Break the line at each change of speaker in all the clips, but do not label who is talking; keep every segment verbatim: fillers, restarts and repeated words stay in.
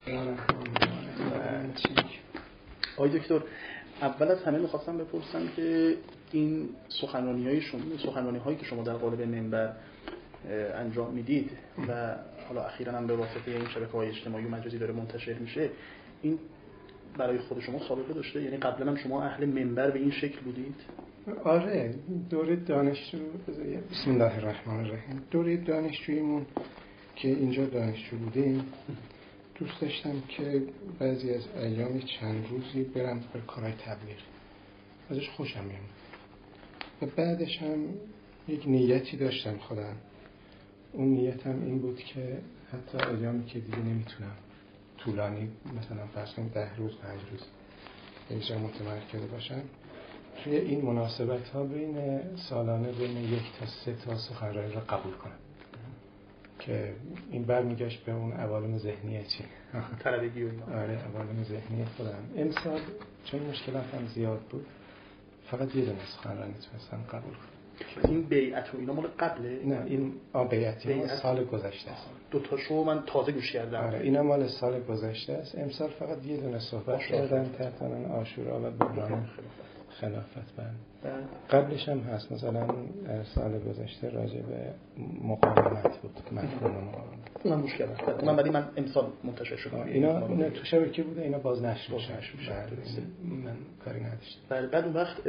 آقای دکتر، اول از همه میخواستم بپرسم که این سخنرانی‌های شما، سخنرانی‌هایی که شما در قالب منبر انجام میدید و حالا اخیراً هم به واسطه این شبکه‌های اجتماعی و مجازی داره منتشر میشه، این برای خود شما سابقه داشته؟ یعنی قبلا هم شما اهل منبر به این شکل بودید؟
آره، دوره دانشجو بسم الله الرحمن الرحیم دوره دانشجوییمون که اینجا دانشجو بودیم دوست داشتم که بعضی از ایام چند روزی برم به کارهای تبلیغ، ازش خوشم میاد و بعدش هم یک نیتی داشتم خودم. اون نیتم این بود که حتی ایامی که دیگه نمیتونم طولانی مثلا فرض کنید ده روز پنج روز اینجا متمرکز باشم، توی این مناسبت ها بین سالانه بین یک تا سه تا سخنرانی را قبول کنم که این برمیگشت به اون عوالم ذهنی چی
طلبگی و اینا.
آره، عوالم ذهنی خودم. امسال چون مشکلاتم زیاد بود فقط یه دونه سخنرانی تونستم قبول کنم.
این بیعت و اینا مال قبله؟
نه، این آ بیعتی مال سال گذشته است.
دو تاشو من تازه گوش کردم.
آره، اینا مال سال گذشته است. امسال فقط یه دونه صحبت کردم تحت عنوان عاشورا و بحران خلافت. بند قبلش هم هست، مثلا سال گذشته راجع به مقاومت بود، مفهوم مقاومت.
اونم گوش کردم. من ولی من امسال منتشر شدم.
اینا اینا تو شبکه بوده، اینا بازنشر میشه. من کاری نداشتم.
بعد اون وقت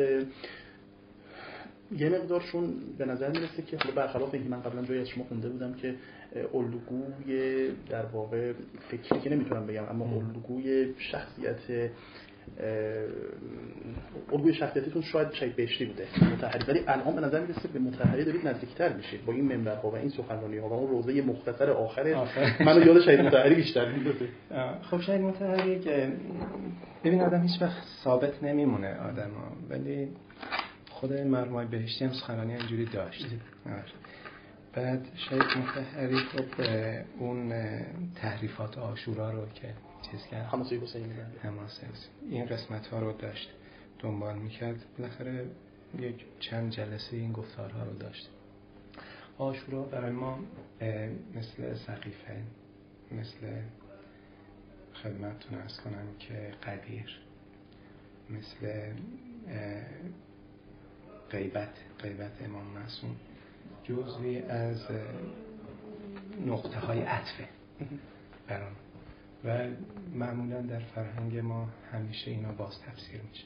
یه مقدارشون به نظر میرسه که حالا برخلاف اینکه من قبلا جایی از شما خونده بودم که الگوی در واقع فکری که نمیتونم بگم، اما الگوی شخصیت الگوی شخصیتتون شاید شاید بهشتی بوده مطهری، ولی الان به نظر میرسه به مطهری دارید نزدیکتر میشید با این منبرها و این سخنرانی‌ها و اون روزه مختصر آخر منو یاد شاید مطهری بیشتر میندازه.
خب شاید مطهری که ببین آدم هیچ وقت ثابت نمیمونه آدما، ولی خود مرمای بهشتی هم سخنرانی اینجوری داشت. بعد شاید مطهری خب اون تحریفات عاشورا رو که چیز کرد،
حماسه حسینی
حماسه این قسمت ها رو داشت دنبال میکرد، بالاخره یک چند جلسه این گفتارها رو داشت. عاشورا برای ما مثل سقیفه، مثل خدمتتون عرض کنم که قدیر، مثل غیبت غیبت امام معصوم جزوی از نقطه های عطفه برام و معمولا در فرهنگ ما همیشه اینا باز تفسیر میشه.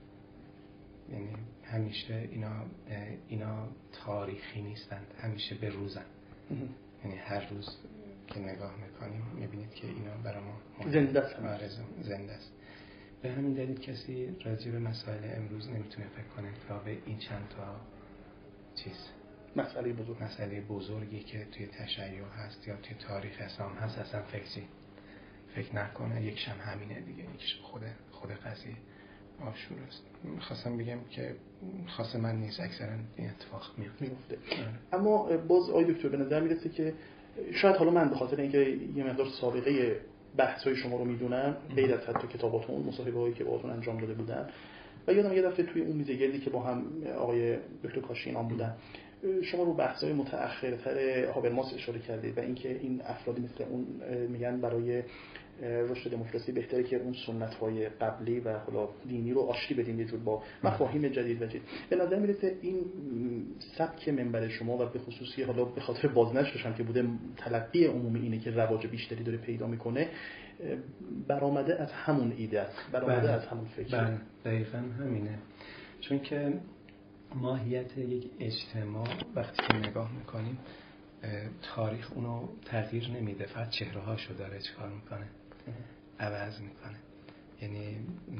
یعنی همیشه اینا اینا تاریخی نیستند، همیشه به روزن. یعنی هر روز که نگاه میکنیم میبینید که اینا برای ما
زنده است.
زنده است. به همین دلیل کسی راجع به مسائل امروز نمیتونه فکر کنه تا به این چند تا چیز
مسئله بزرگ
مسئله بزرگی که توی تشیع هست یا توی تاریخ اسلام هست اصلا فکری فکر نکنه. یکیش هم همینه دیگه، یکیش خود خود قضیه عاشورا است. میخواستم بگم که خاص من نیست، اکثرا این اتفاق میفته.
اما باز آقای دکتر به نظر میرسه که شاید حالا من به خاطر اینکه یه مقدار سابقه بحث‌های شما رو میدونم، غیر از حتی کتاباتون، مصاحبه‌هایی که باهاتون انجام داده بودن، و یادم یه دفعه توی اون میزه گردی که با هم آقای دکتر کاشیان بودن، شما رو بحث‌های متأخرتر هابرماس اشاره کردید و اینکه این افرادی مثل اون میگن برای رشد دموکراسی بهتره که اون سنت‌های قبلی و حالا دینی رو آشتی بدیم یه جور با مفاهیم جدید و جدید. به نظر میرسه این سبک منبر شما و به خصوصی حالا به خاطر بازنشرش هم که بوده تلقی عمومی اینه که رواج بیشتری داره پیدا میکنه، برآمده از همون ایده است، برآمده از همون فکر.
بله دقیقاً همینه. چون که ماهیت یک اجتماع وقتی که نگاه میکنیم تاریخ اونو تغییر نمیده، فقط چهره هاشو داره چکار میکنه، عوض میکنه. یعنی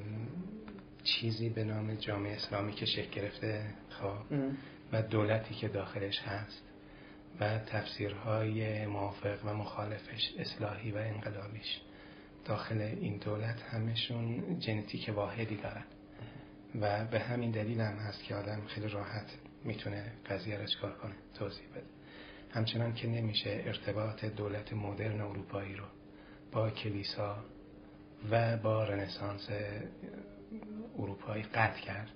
چیزی به نام جامعه اسلامی که شکل گرفته خب و دولتی که داخلش هست و تفسیرهای موافق و مخالفش، اصلاحی و انقلابیش داخل این دولت همشون ژنتیک واحدی دارن و به همین دلیل هم هست که آدم خیلی راحت میتونه قضیه رو چکار کنه، توضیح بده. همچنان که نمیشه ارتباط دولت مدرن اروپایی رو با کلیسا و با رنسانس اروپایی قطع کرد،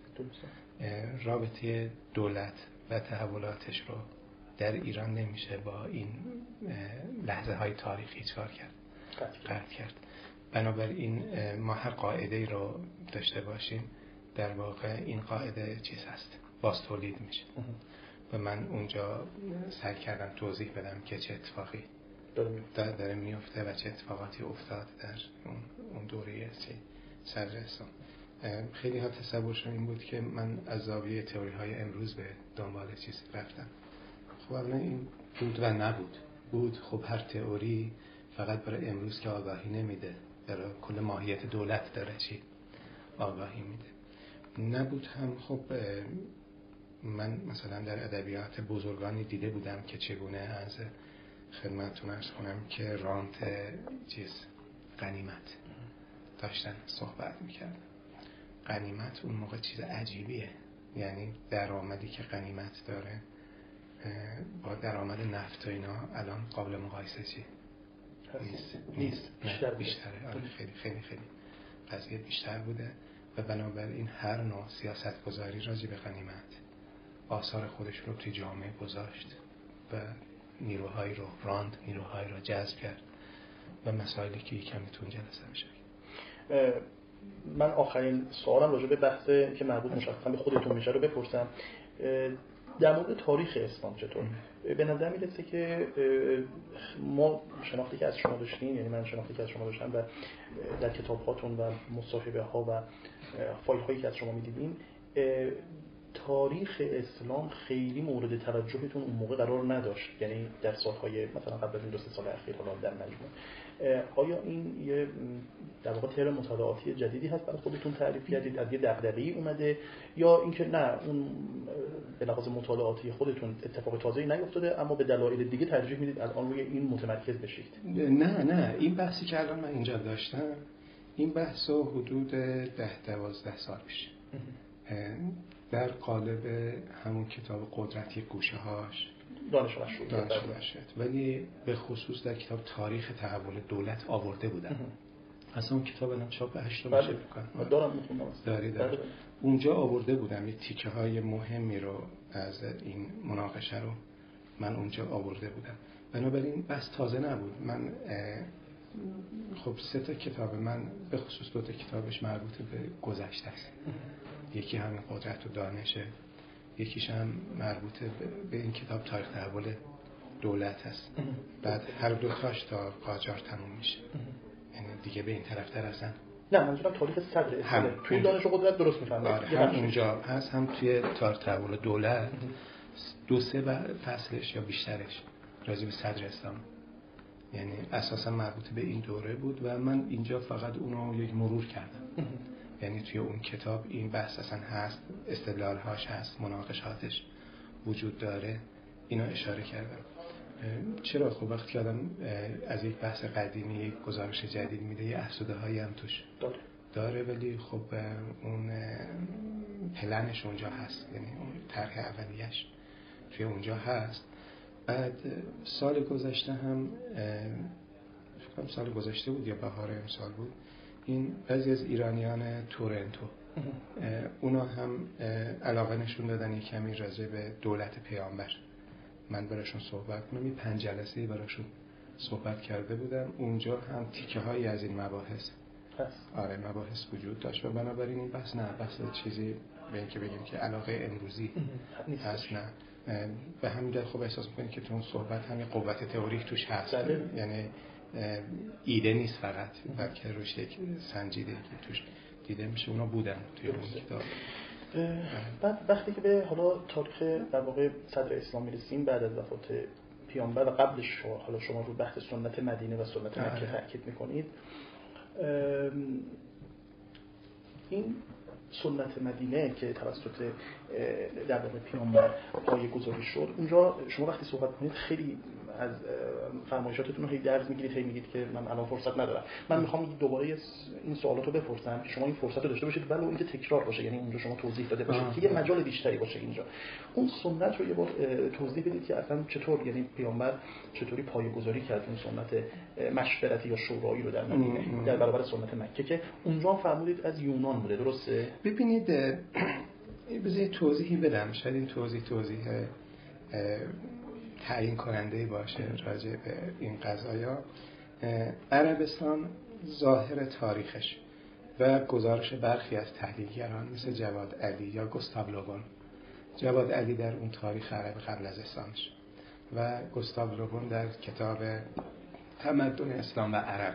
رابطه دولت و تحولاتش رو در ایران نمیشه با این لحظه های تاریخی چکار کرد، قطع کرد. بنابراین ما هر قاعده ای رو داشته باشیم در واقع این قاعده چیز هست، باز تولید میشه و من اونجا سعی کردم توضیح بدم که چه اتفاقی داره, داره میفته و چه اتفاقاتی افتاد در اون, اون دوره صدر اسلام. خیلی ها تصورشون این بود که من از زاویه تئوری های امروز به دنبال چیز رفتم. خب اولا این بود و نبود. بود خب هر تئوری فقط برای امروز که آگاهی نمیده، برای کل ماهیت دولت داره چی آگاهی میده. نبود هم خب من مثلا در ادبیات بزرگانی دیده بودم که چگونه از خدمتتون عرض کنم که رانت چیز غنیمت داشتن صحبت میکردن. غنیمت اون موقع چیز عجیبیه، یعنی درآمدی که غنیمت داره با درآمد نفت و اینا الان قابل مقایسه چی؟ نیست نیست بیشتر بیشتره. آره خیلی خیلی خیلی قضیه بیشتر بوده و بنابراین هر نوع سیاست گذاری راجع به غنیمت آثار خودش رو توی جامعه گذاشت و نیروهایی رو راند، نیروهایی رو جذب کرد و مسائلی که کمی تو اون جلسه میشه.
من آخرین سوالم راجع به بحثه که مربوط مشخصا به خودتون میشه رو بپرسم. در مورد تاریخ اسلام چطور؟ به نظر میرسه که ما شناختی که از شما داشتیم، یعنی من شناختی که از شما داشتم و در کتاب‌هاتون و مصاحبه ها و فایل هایی که از شما میدیدیم، تاریخ اسلام خیلی مورد توجهتون اون موقع قرار نداشت، یعنی در سالهای مثلا قبل از این دو سه سال اخیر حالا در مجموع. آیا این یه در واقع ترم مطالعاتی جدیدی هست برای خودتون تعریف کردید، از یه دغدغه‌ای اومده، یا اینکه نه اون به لحاظ مطالعاتی خودتون اتفاق تازه‌ای نیفتاده اما به دلایل دیگه ترجیح میدید الان روی این متمرکز بشید؟
نه نه این بحثی که الان من اینجا داشتم، این بحثو حدود ده دوازده سال پیش در قالب همون کتاب قدرتی گوشه هاش
دانش مشروع
شد، ولی به خصوص در کتاب تاریخ تحول دولت آورده بودن. اصلا اون کتاب الان چاپ هشتم میشه بکنم
دارم میخونم
داری داری اونجا آورده بودم یه تیکه های مهمی رو از این مناقشه رو من اونجا آورده بودم. بنابراین بس تازه نبود. من خب سه تا کتاب من به خصوص دو تا کتابش مربوط به گذشته است. یکی همین قدرت و دانشه، یکیش هم مربوط به این کتاب تاریخ تحول دولت هست. بعد هر دو تاش تا قاجار تموم میشه، یعنی دیگه به این طرف تر هستن.
نه منظورم تاریخ صدر اسلام توی دانش و قدرت درست میفهمم.
آره هم اونجا هست هم توی تاریخ تحول دولت دو سه فصلش یا بیشترش راجع به صدر اسلام، یعنی اساسا مربوط به این دوره بود و من اینجا فقط اونو یک مرور کردم. یعنی توی اون کتاب این بحث اصلا هست، استدلال‌هاش هست، مناقشاتش وجود داره، اینا اشاره کردم. چرا خب وقتی که آدم از یک بحث قدیمی یک گزارش جدید میده یه افزوده‌هایی هم توش داره. داره ولی خب اون پلنش اونجا هست، یعنی اون طرح اولیه‌اش توی اونجا هست. بعد سال گذشته هم فکر کنم سال گذشته بود یا بهار امسال بود، این بعضی از ایرانیان تورنتو اونا هم علاقه نشون دادن یک کمی راجع به دولت پیامبر من براشون صحبت کنم. این پنج جلسه‌ای براشون صحبت کرده بودم. اونجا هم تیکه هایی از این مباحث هست. آره مباحث وجود داشت و بنابراین این بحث نه بحث چیزی به اینکه بگیم که علاقه امروزی هست نه. به همین دلیل خب احساس می‌کنید که تو اون صحبت هم یه قوت تئوریک توش هست، یعنی ایده نیست فقط، بلکه روش یک سنجیدگی توش دیده میشه. اونا بودن توی اون کتاب.
بعد وقتی که به حالا تاریخ در واقع صدر اسلام میرسیم بعد از وفات پیامبر و قبلش حالا شما رو بحث سنت مدینه و سنت مکه تاکید میکنید، این سنت مدینه که توسط در واقع پیامبر پایه‌گذاری شد، اونجا شما وقتی صحبت کنید خیلی از فرمایشاتتون رو هی درز میگیرید، هی میگید که من الان فرصت ندارم. من میخوام دوباره این سوالات رو بپرسم که شما این فرصت رو داشته باشید ولی اینکه تکرار باشه، یعنی اونجا شما توضیح داده باشید که یه مجال بیشتری باشه اینجا. اون سنت رو یه بار توضیح بدید که اصلا چطور، یعنی پیامبر چطوری پایه‌گذاری کرد اون سنت مشورتی یا شورایی رو در مدینه در برابر سنت مکه که اونجا فرمودید از یونان بوده، درسته؟
ببینید بذارید توضیحی بدم، شاید این توضیح توضیح تعیین کننده باشه راجع به این قضایا. عربستان ظاهر تاریخش و گزارش برخی از تحلیلگران مثل جواد علی یا گوستاو لوبون، جواد علی در اون تاریخ عرب قبل از اسلامش و گوستاو لوبون در کتاب تمدن اسلام و عرب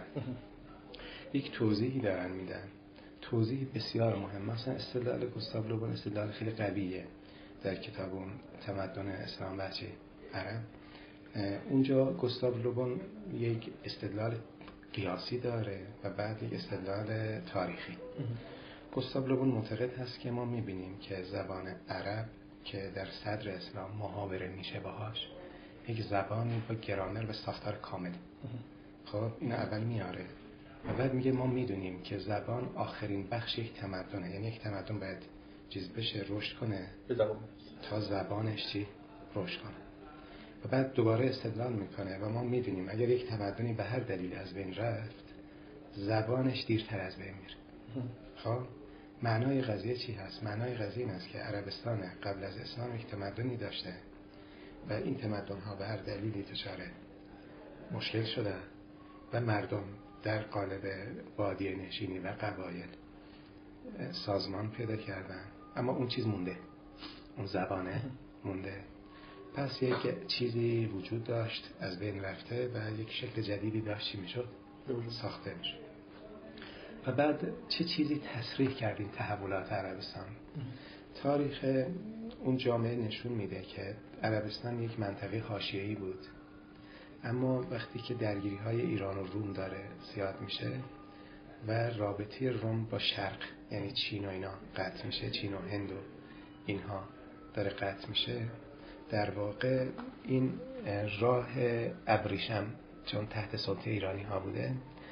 یک توضیحی دارن میدن، توضیح بسیار مهم. مثلا استدلال گوستاو لوبون استدلال خیلی قویه در کتاب اون تمدن اسلام و عرب. اونجا گوستاو لوبون یک استدلال قیاسی داره و بعد یک استدلال تاریخی. گوستاو لوبون معتقد هست که ما میبینیم که زبان عرب که در صدر اسلام محاوره میشه باهاش، یک زبانی با گرامر و ساختار کامل. خب این اول میاره و بعد میگه ما میدونیم که زبان آخرین بخش یک تمدنه، یعنی یک تمدن باید چیز بشه رشد کنه تا زبانش چی رشد کنه. و بعد دوباره استدلال میکنه و ما میدونیم اگر یک تمدنی به هر دلیل از بین رفت، زبانش دیرتر از بین میره. خب معنای قضیه چی هست؟ معنای قضیه این است که عربستان قبل از اسلام یک تمدنی داشته و این تمدن ها به هر دلیلی دچار مشکل شده و مردم در قالب بادیه نشینی و قبایل سازمان پیدا کردن، اما اون چیز مونده، اون زبانه مونده. پس یک چیزی وجود داشت از بین رفته و یک شکل جدیدی داشت چی میشد ساخته میشد. و بعد چه چیزی تصریح کرد این تحولات عربستان؟ تاریخ اون جامعه نشون میده که عربستان یک منطقه حاشیه‌ای بود، اما وقتی که درگیری های ایران و روم داره زیاد میشه و رابطه روم با شرق یعنی چین و اینا قطع میشه، چین و هند و اینها داره قطع میشه، در واقع این راه ابریشم چون تحت سلطه ایرانی ها بوده،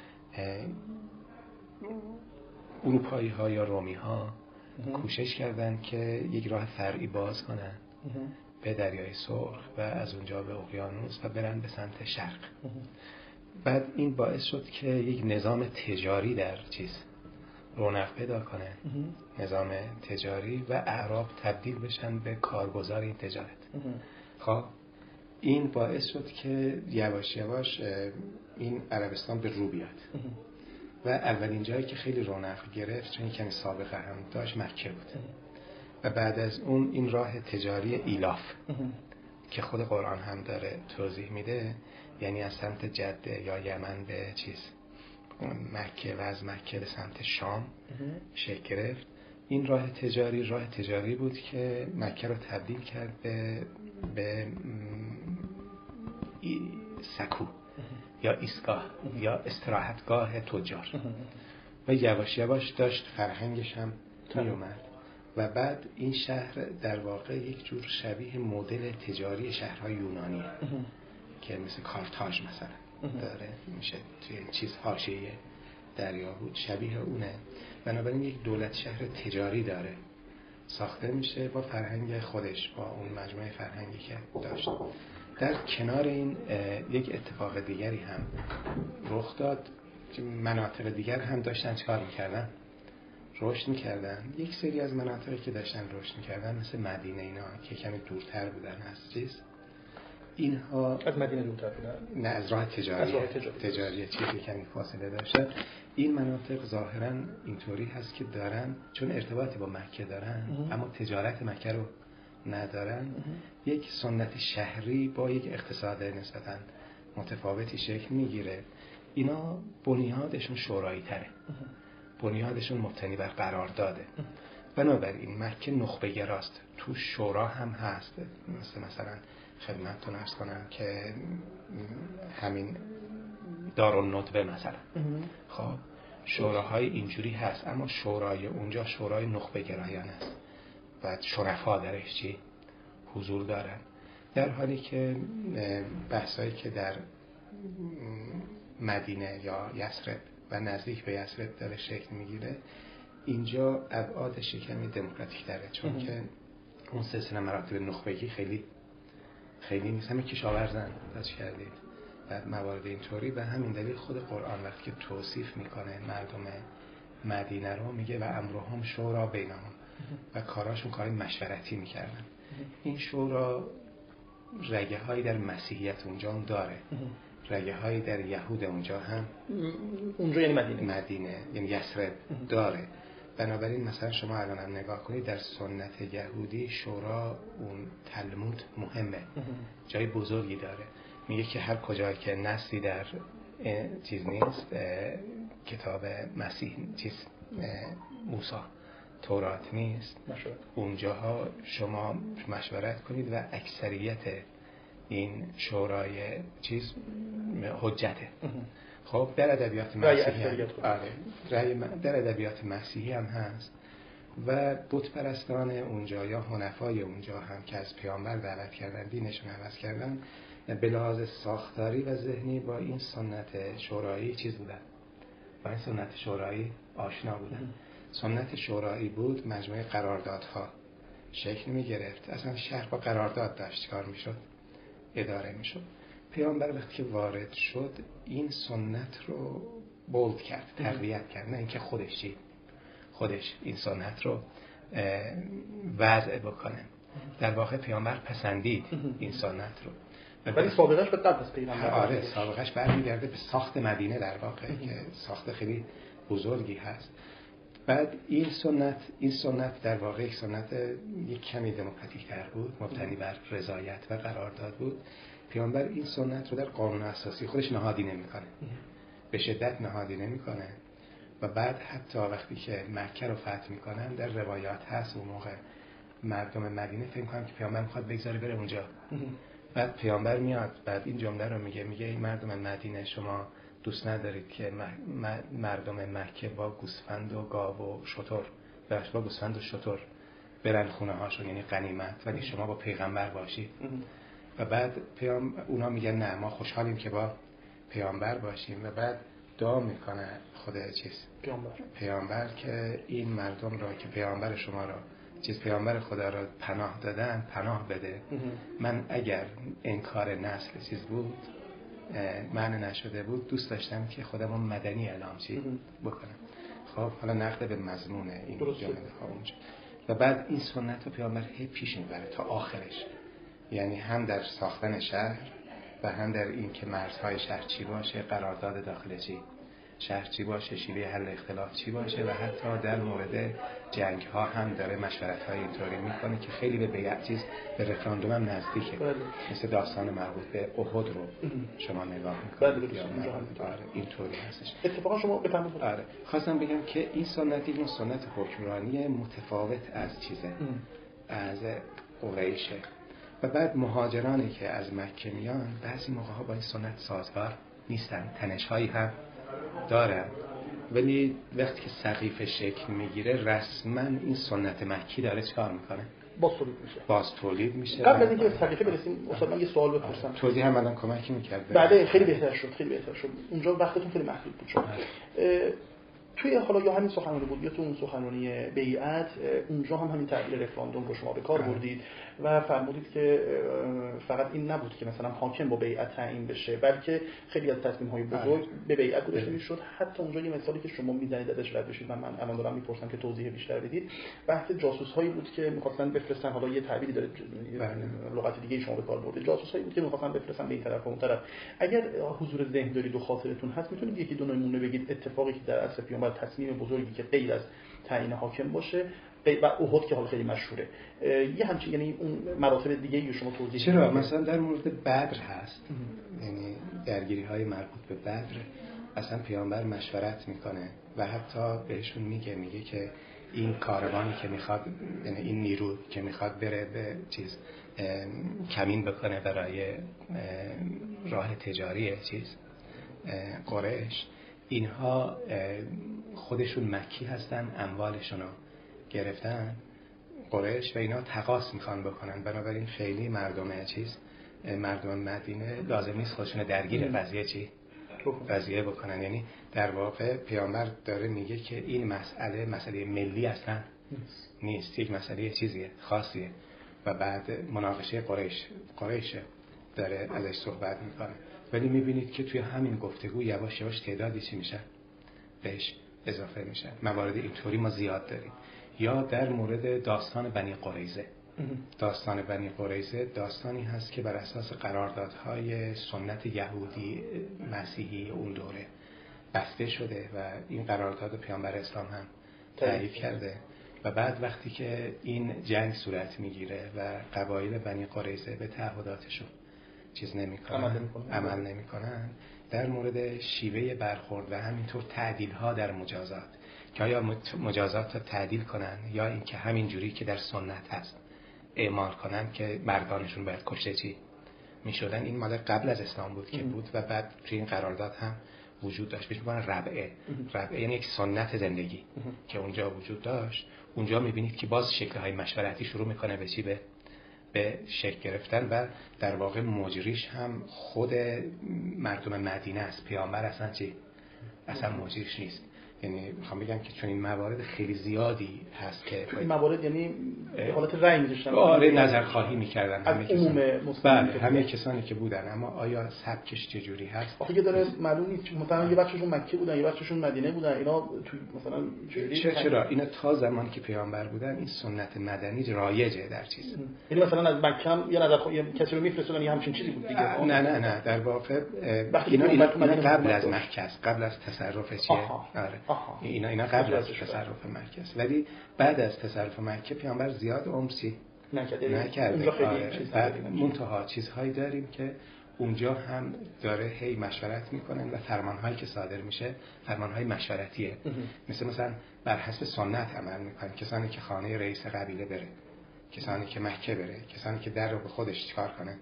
اروپایی ها یا رومی ها کوشش کردن که یک راه فرعی باز کنن به دریای سرخ و از اونجا به اقیانوس و برن به سمت شرق. بعد این باعث شد که یک نظام تجاری در چیز رونق پیدا کنه، نظام تجاری و اعراب تبدیل بشن به کارگزار این تجارت. خب این باعث شد که یواش یواش این عربستان به رو بیاد و اولین جایی که خیلی رونق گرفت چون کمی سابقه هم داشت مکه بود و بعد از اون این راه تجاری ایلاف که خود قرآن هم داره توضیح میده، یعنی از سمت جده یا یمن به چیز مکه و از مکه به سمت شام شکل گرفت. این راه تجاری راه تجاری بود که مکه رو تبدیل کرد به به سکو یا ایستگاه یا استراحتگاه تجار و یواش یواش داشت فرهنگش هم می اومد و بعد این شهر در واقع یک جور شبیه مدل تجاری شهرهای یونانیه که مثل کارتاژ مثلا داره میشه توی چیز حاشیه دریا بود، شبیه اونه. بنابراین یک دولت شهر تجاری داره ساخته میشه با فرهنگ خودش، با اون مجموعه فرهنگی که داشت. در کنار این یک اتفاق دیگری هم رخ داد، مناطق دیگر هم داشتن چکار میکردن؟ رشد میکردن. یک سری از مناطقی که داشتن رشد میکردن مثل مدینه اینا که کمی دورتر بودن از چیز، اینها
از مدینه دورتر بودن؟
نه، از راه تجاری، از راه تجاری. تجاری چیزی کمی فاصله داشتن. این مناطق ظاهرا اینطوری هست که دارن چون ارتباطی با مکه دارن اه. اما تجارت مکه رو ندارن اه. یک سنت شهری با یک اقتصاد نسبتا متفاوتی شکل میگیره. اینا بنیادشون شورایی تره، بنیادشون مبتنی بر قرارداده. بنابراین مکه نخبه گراست، تو شورا هم هست، مثل مثلا خدمتتون عرض کنم که همین دارالندوه مثلا، خب شوراهای اینجوری هست، اما شورای اونجا شورای نخبه گرایان است و شرفا درش چی حضور دارن، در حالی که بحثایی که در مدینه یا یثرب و نزدیک به یثرب داره شکل میگیره، اینجا ابعادش کمی دموکراتیک داره چون که اون سلسله مراتب نخبگی خیلی خیلی نیست، همه کشاورزن داشت کردید و موارد اینطوری. و همین دلیل خود قرآن وقتی که توصیف میکنه مردم مدینه رو میگه و امرهم شورا بینهم و کاراشون کارای مشورتی میکردن. این شورا رگه هایی در مسیحیت اونجا هم داره، رگه هایی در یهود اونجا هم
اونجا یعنی مدینه
مدینه یعنی یثرب داره. بنابراین مثلا شما الان هم نگاه کنید در سنت یهودی شورا اون تلمود مهمه، جای بزرگی داره. میگه که هر کجا که نصی در چیز نیست، کتاب مسیح چیز موسی تورات نیست، مشورت. اونجاها شما مشورت کنید و اکثریت این شورای چیز حجته. خب در ادبیات مسیحی هم آره در ادبیات مسیحی هم هست و بت پرستان اونجا یا حنفای اونجا هم که از پیامبر دعوت کردن دینشون عوض کردن، به لحاظ ساختاری و ذهنی با این سنت شورایی چیز بودن، با این سنت شورایی آشنا بودن. سنت شورایی بود مجموعه قراردادها شکل می گرفت، اصلا شهر با قرارداد داشت کار می شد، اداره می شد. پیامبر وقتی که وارد شد این سنت رو بولد کرد، تقویت کرد، نه اینکه خودش چی خودش این سنت رو وضع بکنه. در واقع پیامبر پسندید این سنت رو،
ولی سابقش به قبل از پیامبر.
آره سابقش برمیگرده به ساخت مدینه در واقع که ساخت خیلی بزرگی هست. بعد این سنت این سنت در واقع یک سنت یک کمی دموکراتیک تر بود، مبتنی بر رضایت و قرارداد بود. پیامبر این سنت رو در قانون اساسی خودش نهادی نمی‌کنه، به شدت نهادی نمی‌کنه. و بعد حتی وقتی که مکه رو فتح می‌کنن در روایات هست اون موقع مردم مدینه فکر می‌کنن که پیامبر می‌خواد بگذاره بره اونجا. بعد پیامبر میاد بعد این جمله رو میگه میگه این مردم مدینه شما دوست ندارید که مردم مکه با گوسفند و گاو و شتر بخش با گوسفند و شتر برن خونه هاشون یعنی غنیمت، ولی شما با پیغمبر باشید. و بعد پیام اونا میگن نه ما خوشحالیم که با پیامبر باشیم. و بعد دعا میکنه خدا چیز
پیامبر
پیامبر که این مردم را که پیامبر شما را چیز پیامبر خدا را پناه دادن پناه بده. من اگر انکار نسل چیز بود معنی نشده بود دوست داشتم که خودمون مدنی اعلام چی بکنم. خب حالا نقد به مضمون این جمله ها اونجا. و بعد این سنت رو پیامبر هی پیش میبره تا آخرش، یعنی هم در ساختن شهر و هم در این که مرزهای شهر چی باشه، قرارداد داخل چی شهر چی باشه، شیوه حل اختلاف چی باشه، و حتی در مورد جنگ ها هم داره مشورت های اینطوری میکنه که خیلی به بیعت چیز به رفراندوم هم نزدیکه.
بله.
مثل داستان مربوط به احد رو شما نگاه میکنید. بله آره اینطوری هستش.
اتفاقا شما بفهمید.
آره خواستم بگم که این سنت این سنت حکمرانی متفاوت از چیزه ام. از قریشه. و بعد مهاجرانی که از مکه میان بعضی موقع ها با این سنت سازگار نیستن، تنش هایی هم دارن، ولی وقتی که سقیفه شکل میگیره رسما این سنت مکی داره چکار میکنه؟
باز تولید میشه.
باز تولید میشه.
قبل از اینکه به سقیفه برسیم استاد من یه سوال بپرسم.
توضیح هم الان کمکی میکرد.
بله خیلی بهتر شد، خیلی بهتر شد. اونجا وقتتون خیلی محدود بود شد. توی حالا یا همین سخنرانی بود یا تو اون سخنرانی بیعت اونجا هم همین تعبیر رفراندوم رو شما به کار بردید و فرمودید که فقط این نبود که مثلا حاکم با بیعت تعیین بشه، بلکه خیلی از تصمیم‌های بزرگ به بیعت گذاشته میشد. حتی اونجا یه مثالی که شما می‌زنید ازش رد بشید و من الان دارم میپرسم که توضیح بیشتر بدید، بحث جاسوس‌هایی بود که می‌خواستن بفرستن، حالا یه تعبیری داره لغت دیگه شما به کار بردید، جاسوس‌هایی بود که می‌خواستن بفرستن به این طرف و اون طرف. اگر حضور ذهن دارید و خاطرتون هست میتونید یکی دو نمونه بگید اتفاقی که در عصر پیامبر تصمیم بزرگی که غیر از تعیین حاکم باشه و احد که حالا خیلی مشهوره یه همچین یعنی اون مراتب دیگه رو شما توضیح
چرا مثلا در مورد بدر هست یعنی درگیری های مربوط به بدر اصلا پیامبر مشورت میکنه و حتی بهشون میگه میگه که این کاروانی که میخواد یعنی این نیرو که میخواد بره به چیز کمین بکنه برای راه تجاری چیز قریش، اینها خودشون مکی هستن، اموالشون رو گرفتن قریش و اینا تقاص میخوان بکنن، بنابراین خیلی مردم چیز مردم مدینه لازم نیست خودشون درگیر قضیه چی قضیه بکنن. یعنی در واقع پیامبر داره میگه که این مسئله مسئله ملی اصلا نیست، یک مسئله چیزیه خاصیه. و بعد مناقشه قریش قریش داره ازش صحبت میکنه، ولی میبینید که توی همین گفتگو یواش یواش تعدادی چی میشه بهش اضافه میشه. موارد اینطوری ما زیاد داریم. یا در مورد داستان بنی قریظه داستان بنی قریظه داستانی هست که بر اساس قراردادهای سنت یهودی مسیحی اون دوره بسته شده و این قرارداد پیامبر اسلام هم تایید کرده و بعد وقتی که این جنگ صورت میگیره و قبایل بنی قریظه به تعهداتشون چیز نمیکنن، عمل نمیکنن، در مورد شیوه برخورد و همینطور تعدیل ها در مجازات که آیا مجازات رو تعدیل کنن یا اینکه همین جوری که در سنت هست اعمال کنن که مردانشون باید کشته چی میشدن. این مال قبل از اسلام بود که بود و بعد توی این قرارداد هم وجود داشت. بهش میگن ربعه. ربعه یعنی یک سنت زندگی که اونجا وجود داشت. اونجا میبینید که باز شکل‌های مشورتی شروع میکنه به چی به به شکل گرفتن و در واقع مجریش هم خود مردم مدینه است. پیامبر اصلا چی اصلا مجریش نیست. یعنی میخوام بگم که چون این موارد خیلی زیادی هست که
این موارد یعنی حالت رأی می‌ذاشتن،
آره نظر خواهی می‌کردن همه
عموم
مسلمانان، بله همه کسانی که بودن. اما آیا سبکش چه جوری هست؟
آخه داره معلوم نیست. مثلا یه بخششون مکه بودن، یه بخششون مدینه بودن. اینا تو مثلا
چرا چرا اینا تا زمانی که پیامبر بودن این سنت مدنی رایجه در چیز.
یعنی مثلا از مکه هم یه نظر خواهی کسی رو میفرستادن یه همچین چیزی بود دیگه.
نه نه نه در واقع اینا اینا قبل از مکه است، قبل از تصرف چیه؟ آره اینا اینا قبل از تصرف مکه است، ولی بعد از تصرف مکه پیامبر زیاد عمری نکرد. اونجا خیلی بعد منتها چیزهایی داریم که اونجا هم داره هی مشورت میکنن و فرمانهایی که صادر میشه فرمانهای مشورتیه. مثل مثلا بر حسب سنت عمل میکنن. کسانی که خانه رئیس قبیله بره، کسانی که مکه بره، کسانی که در رو به خودش چیکار کنه،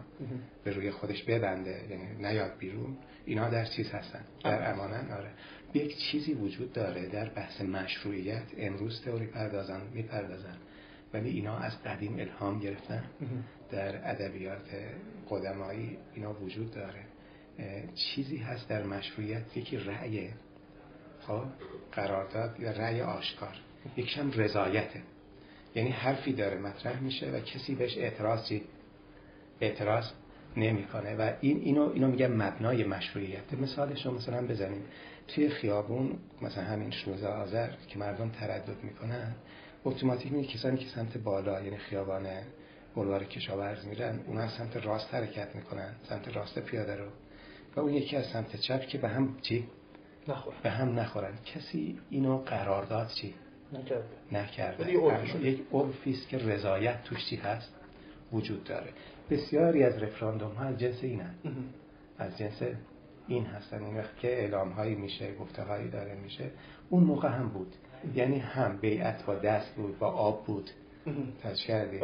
به روی خودش ببنده، یعنی نیاد بیرون، اینا در چیز هستن؟ در امانن. آره یک چیزی وجود داره در بحث مشروعیت امروز تئوری پردازن میپردازن، ولی اینا از قدیم الهام گرفتن. در ادبیات قدمایی اینا وجود داره. چیزی هست در مشروعیت، یکی رأی خب قرارداد یا رأی آشکار، یکیش هم رضایته. یعنی حرفی داره مطرح میشه و کسی بهش اعتراضی اعتراض نمیکنه و این اینو اینو میگم مبنای مشروعیت. مثالش رو مثلا بزنیم توی خیابون، مثلا همین شانزده آذر که مردم تردد میکنن، اتوماتیک میگه کسانی که سمت بالا یعنی خیابان بلوار کشاورز میرن اونا از سمت راست حرکت میکنن، سمت راست پیاده رو، و اون یکی از سمت چپ که به هم چی
نخورن
به هم نخورن. کسی اینو قرارداد چی
نکرده
نکرده. یک عرفی است که رضایت توش چی هست وجود داره. بسیاری از رفراندوم ها از جنس اینن، از جنس این هستن. این وقت که اعلام هایی میشه، گفته هایی داره میشه، اون موقع هم بود. یعنی هم بیعت با دست بود، با آب بود تاش کردی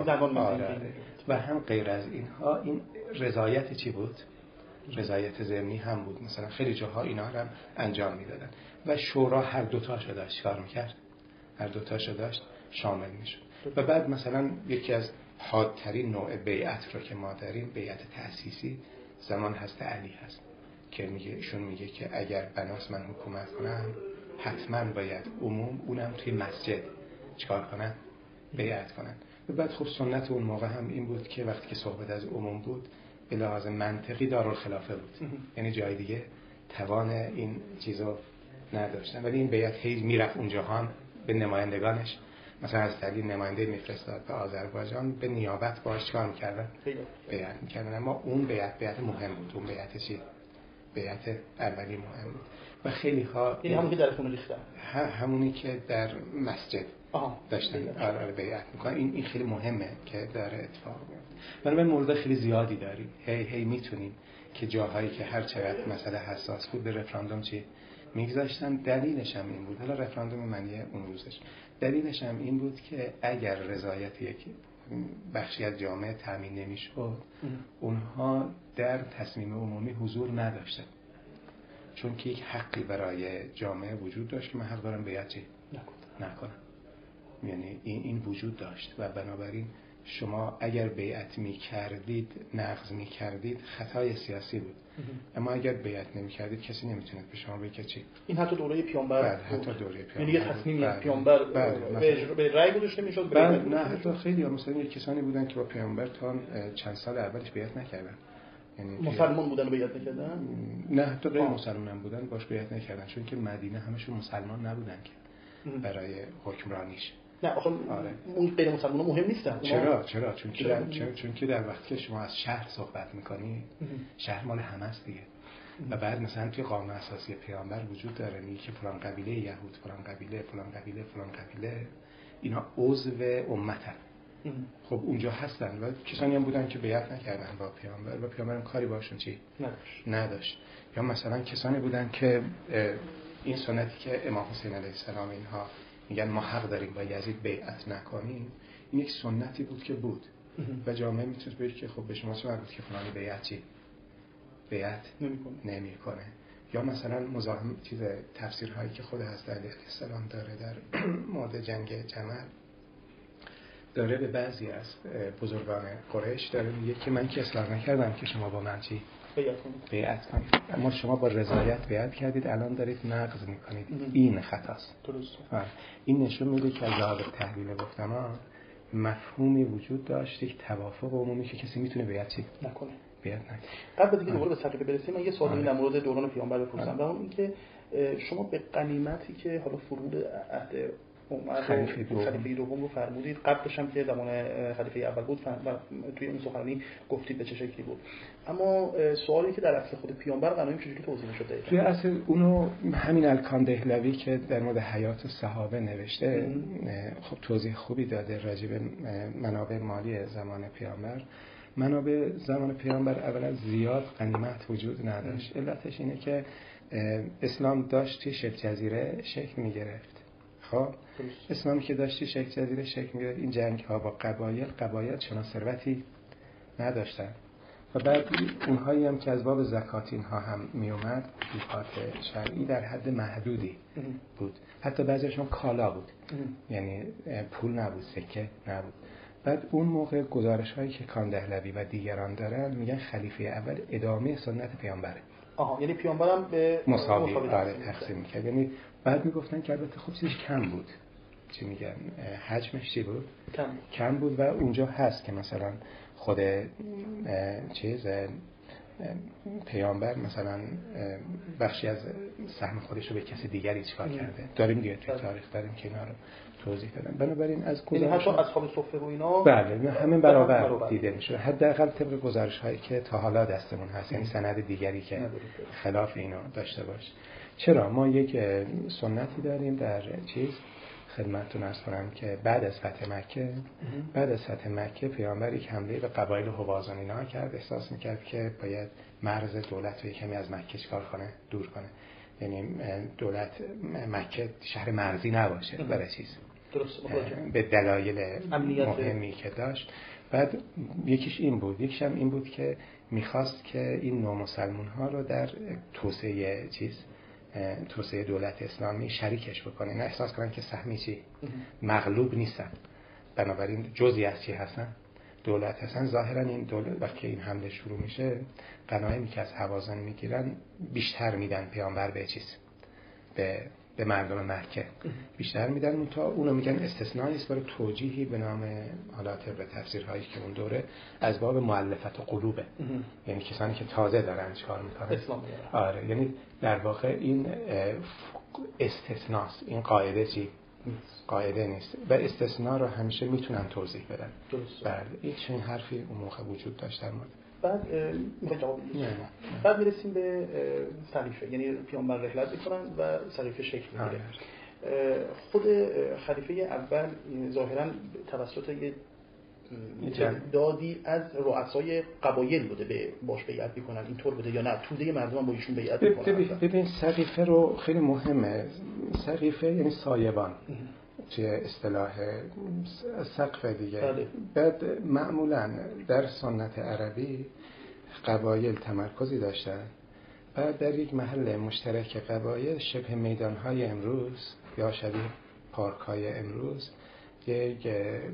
و هم غیر از اینها. این رضایت چی بود؟ رضایت ضمنی هم بود. مثلا خیلی جاها اینا هم انجام میدادن و شورا هر دوتاشو داشت کار میکرد، هر دوتاشو داشت شامل میشد. و بعد مثلا یکی از حادترین نوع بیعت رو که ما داریم، بیعت تأسیسی، زمان هست علی هست که میگه ایشون میگه که اگر بناس من حکومت کنم حتما باید عموم اونم توی مسجد چیکار کنن؟ بیعت کنن. و بعد خب سنت اون موقع هم این بود که وقتی که صحبت از عموم بود به لحاظ منطقی دارالخلافه بود، یعنی جای دیگه توان این چیزو نداشتن. ولی این بیعت هی میرفت اونجا هم به نمایندگانش، مثلا از علی نماینده میفرستاد به آذربایجان، به نیابت باهاش کار میکردن، بیعت میکردن. اما اون بیعت بیعت مهم بود. اون بیعت چی؟ بیعت اولی مهم بود و خیلی ها
این همونی که در خونه ریختن،
همونی که در مسجد
آها.
داشتن آره بیعت میکنن. این این خیلی مهمه که داره اتفاق میفته. بنابراین مورد خیلی زیادی داریم. هی هی میتونیم که جاهایی که هر چقدر مسئله حساس بود به رفراندوم چی میگذاشتن. دلیلش هم این بود، حالا رفراندوم معنی اون روزش، دلیلش هم این بود که اگر رضایت یک بخشی از جامعه تامین نمیشد، اونها در تصمیم عمومی حضور نداشتن، چون که یک حقی برای جامعه وجود داشت که من حق دارم بیعت نکنم. یعنی این این وجود داشت و بنابراین شما اگر بیعت می کردید، نقض می کردید، خطای سیاسی بود. اما اگر بیعت نمی کردید کسی نمیتونه به شما بگه چی.
این حتی دوره پیامبر
بعد حتی دوره پیامبر
یعنی یه تصمیم پیامبر به رأی گذاشته میشد.
بعد نه حتی خیلی ها مثلا یک کسانی بودن که با پیامبر تا چند سال اولش بیعت نکردن، یعنی
مسلمان بودن و بیعت نکردن.
نه حتی غیر مسلمان هم بودن باش بیعت نکردن، چون که مدینه همشون مسلمان نبودن که برای حکمرانیش
نه آخه اون غیر مسلمان‌ها مهم نیستن.
چرا چرا چون که در چون, چون که در وقتی که شما از شهر صحبت می‌کنی، شهر مال همه است دیگه. و بعد مثلا توی قانون اساسی پیامبر وجود داره میگه که فلان قبیله یهود، فلان قبیله، فلان قبیله، فلان قبیله اینا عضو امتن. خب اونجا هستن و کسانی هم بودن که بیعت نکردن با پیامبر و پیامبر هم کاری باشون چی
نداشت.
نداشت. یا مثلا کسانی بودن که این سنتی که امام حسین علیه السلام اینها میگن ما حق داریم با یزید بیعت نکنیم، این یک سنتی بود که بود و جامعه میتونه بگه که خب به شما چه مربوطه که فلانی بیعت چی بیعت
نمیکنه
نمیکنه. یا مثلا مزاحم چیز تفسیرهایی که خود حضرت علی علیه السلام داره در مورد جنگ جمل، داره به بعضی از بزرگان قریش داره میگه که من که اصرار نکردم که شما با من چی
بیعت کنید
بیعت کنید، اما شما با رضایت بیعت کردید، الان دارید نقض میکنید. این خطاست.
درست.
این نشون میده که از لحاظ تحلیل گفتمان مفهومی وجود داشت، یک توافق عمومی که کسی میتونه بیعت چی
نکنه
بیعت نکنه.
قبل دیگه دوباره به سقیفه برسیم، من یه سوالی در مورد دوران پیامبر بپرسم و اون این که شما به غنیمتی که حالا فرود عهد خلیفه دوم رو فرمودید، قبلش هم که زمان خلیفه اول بود و توی اون سخنرانی گفتید به چه شکلی بود، اما سوالی که در اصل خود پیامبر غنایم چجوری توضیح می‌شد؟
توی اصل اونو همین الکان دهلوی که در مورد حیات صحابه نوشته خب توضیح خوبی داده راجع به منابع مالی زمان پیامبر. منابع زمان پیامبر اولا زیاد غنیمت وجود نداشت. علتش اینه که اسلام داشت توی شبه جزیره شکل می‌گرفت. خب اسلامی که داشتی شکل جزیره شکل می‌گرفت، این جنگ ها با قبایل قبایل چنان ثروتی نداشتن و بعد اونهایی هم که از باب زکات اینها هم می اومد زکات شرعی در حد محدودی بود، حتی بعضیشون کالا بود، یعنی پول نبود، سکه نبود. بعد اون موقع گزارش هایی که کاندهلوی و دیگران دارن میگن خلیفه اول ادامه سنت پیامبره.
آها، یعنی پیامبرم به
مساوی آره تقسیم می‌کرد. یعنی بعد میگفتن که البته خب چیزش کم بود، چی میگن حجمش چی بود؟
کم.
کم بود و اونجا هست که مثلا خود چیز پیامبر مثلا بخشی از سهم خودش رو به کسی دیگری چکار کرده. داریم دیگه توی تاریخ داریم که اینا رو توضیح دادن. بنابراین از
گزارش یعنی حتی اصحاب صفه رو اینا
بله همین برابر, برابر دیده میشه، حداقل طبق گزارش هایی که تا حالا دستمون هست، یعنی سند دیگری که خلاف اینو داشته باشه. چرا ما یک سنتی داریم در چیز خدمتتون عرض کنم که بعد از فتح مکه بعد از فتح مکه پیامبر یک حمله به قبایل هوازن اینا کرد، احساس میکرد که باید مرز دولت رو کمی از مکه چکار کنه، دور کنه، یعنی دولت مکه شهر مرزی نباشه برای چیز
درست
به دلایل مهمی که داشت. بعد یکیش این بود، یکیش هم این بود که میخواست که این نومسلمون ها رو در توسعه چیز توسعه دولت اسلامی شریکش بکنه، نه احساس کنن که سهمی چی مغلوب نیستن، بنابراین جزئی از چی هستن دولت هستن. ظاهرا این دولت وقتی این حمله شروع میشه غنایمی که از هوازن میگیرن بیشتر میدن پیامبر به چیز به به مردم مکه بیشتر میدن، اون تا اونو میگن استثنایی است برای توجیهی به نام حالات به تفسیرهایی که اون دوره از باب مؤلفت و قلوبه، یعنی کسانی که تازه دارن چیکار میکنن
اسلام
آره، یعنی در واقع این استثناست، این قاعده چی قاعده نیست و استثناء رو همیشه میتونن توضیح بدن.
درست.
بله این چنین حرفی اون موقع وجود داشت در مورد.
بعد میخوای جواب بدید؟ بعد میرسیم به سقیفه، یعنی پیامبر رحلت میکنن و سقیفه شکل میگیره. خود خلیفه اول ظاهرا توسط یه تعدادی از رؤسای قبایل بوده به باش بیعت میکنن، اینطور بوده یا نه توده مردم هم با ایشون بیعت میکنن؟
ببین سقیفه رو خیلی مهمه، سقیفه یعنی سایبان چه اصطلاح سقف دیگه.
بله.
بعد معمولا در سنت عربی قبایل تمرکزی داشتن، بعد در یک محل مشترک قبایل شبه میدانهای امروز یا شبیه پارکهای امروز یک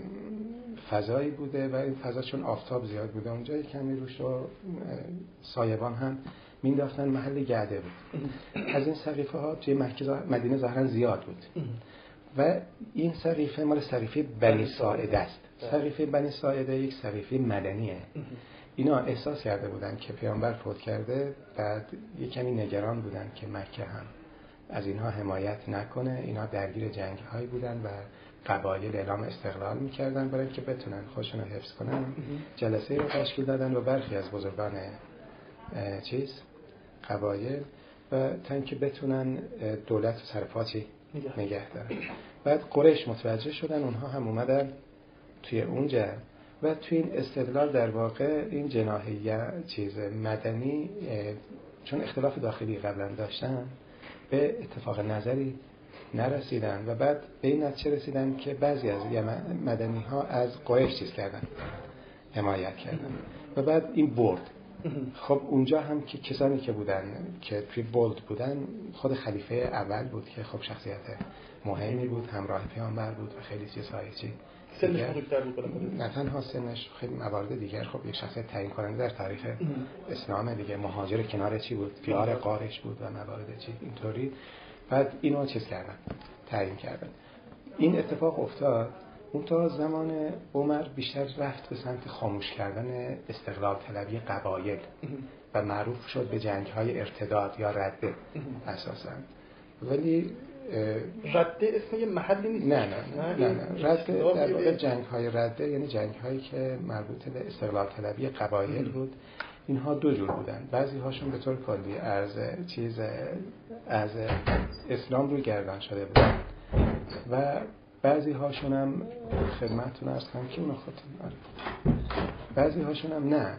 فضایی بوده و این فضا چون آفتاب زیاد بوده اونجا یک کمی روش و سایبان هم مینداختن، محل گرده بود. از این سقیفه ها توی مکه مدینه ظاهرا زیاد بود و این سقیفه مال سقیفه بنی ساعده است. سقیفه بنی ساعده یک سقیفه مدنیه. اینا احساس کرده بودن که پیامبر فوت کرده، بعد یک کمی نگران بودن که مکه هم از اینها حمایت نکنه، اینا درگیر جنگ هایی بودن و قبایل اعلام استقلال میکردن برای که بتونن خودشون رو حفظ کنن. جلسه رو تشکیل دادن و برخی از بزرگان چیز قبایل و تا اینکه بتونن دولت رو سر پا چی نگه دارن. بعد قریش متوجه شدن، اونها هم اومدن توی اونجا و توی این استدلال در واقع این جناحیه چیز مدنی چون اختلاف داخلی قبلا داشتن به اتفاق نظری نرسیدن و بعد به این نتیجه رسیدن که بعضی از مدنی ها از قریش چیز کردن، حمایت کردن و بعد این برد. خب اونجا هم که کسانی که بودن که توی بولد بودن خود خلیفه اول بود که خب شخصیت مهمی بود، همراه پیامبر بود و خیلی چیزهای چی
سنش بزرگتر بود.
نه تنها سنش، خیلی موارد دیگر خب یک شخصیت تعیین کننده در تاریخ اسلام دیگه، مهاجر کنار چی بود، پیار قارش بود و موارد چی اینطوری. بعد اینو چیز کردن، تعیین کردن. این اتفاق افتاد. اون تا زمان عمر بیشتر رفت به سمت خاموش کردن استقلال طلبی قبایل و معروف شد به جنگ‌های ارتداد یا رده اساساً. ولی
رده اسم یه محلی نیست.
نه نه نه نه رده در واقع جنگ‌های رده یعنی جنگ‌هایی که مربوط به استقلال طلبی قبایل بود. اینها دو جور بودن. بعضی هاشون به طور کلی از چیز از اسلام روی گردن شده بودن و بعضی هاشون هم خدمتتون عرض کنم که اونو خودتون بعضی هاشون هم نه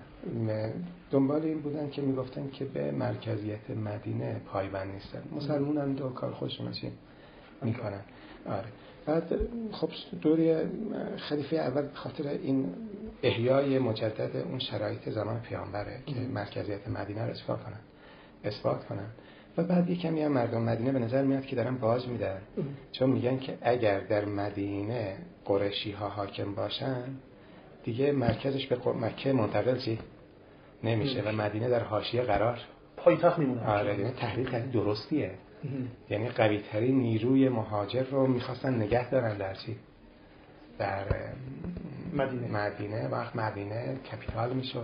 دنبال این بودن که میگفتن که به مرکزیت مدینه پایبند نیستن. مسلمون هم دو کار خودشون چی میکنن. آره. بعد خب دوری خلیفه اول به خاطر این احیای مجدد اون شرایط زمان پیامبره که مرکزیت مدینه رو چیکار کنن، اثبات کنن. و بعد یک کمی هم مردم مدینه به نظر میاد که دارن باج میدن، چون میگن که اگر در مدینه قریشی ها حاکم باشن دیگه مرکزش به مکه منتقل چی نمیشه و مدینه در حاشیه قرار
پایتخت میمونه.
آره، یعنی تحلیل تحلیل درستیه. یعنی قوی ترین نیروی مهاجر رو میخواستن نگه دارن در چی؟ در
مدینه.
مدینه وقت مدینه کپیتال میشد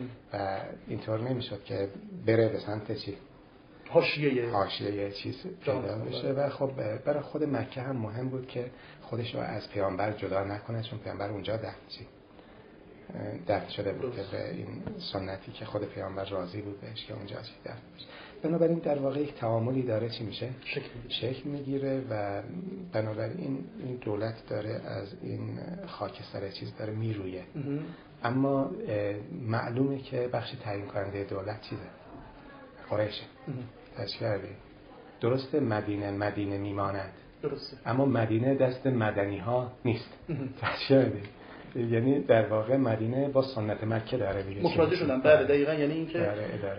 و اینطور نمیشد که بره به سمت چی؟
حاشیه
حاشیه چیز پیدا بشه. و خب برای خود مکه هم مهم بود که خودش رو از پیامبر جدا نکنه، چون پیامبر اونجا دفن چی دفن شده بود که به این سنتی که خود پیامبر راضی بود بهش که اونجا چی دفن بشه. بنابراین در واقع یک تعاملی داره چی میشه؟ شکل میگیره و بنابراین این دولت داره از این خاکستر چیز داره میرویه. اما معلومه که بخش تعیین کننده دولت چیزه؟ قریشه. تشکیل کردی. درسته مدینه مدینه میماند.
درسته.
اما مدینه دست مدنی ها نیست. تشکیل کردی. یعنی در واقع مدینه با سنت مکه داره دیگه.
متوجه شدم. بله دقیقاً، یعنی اینکه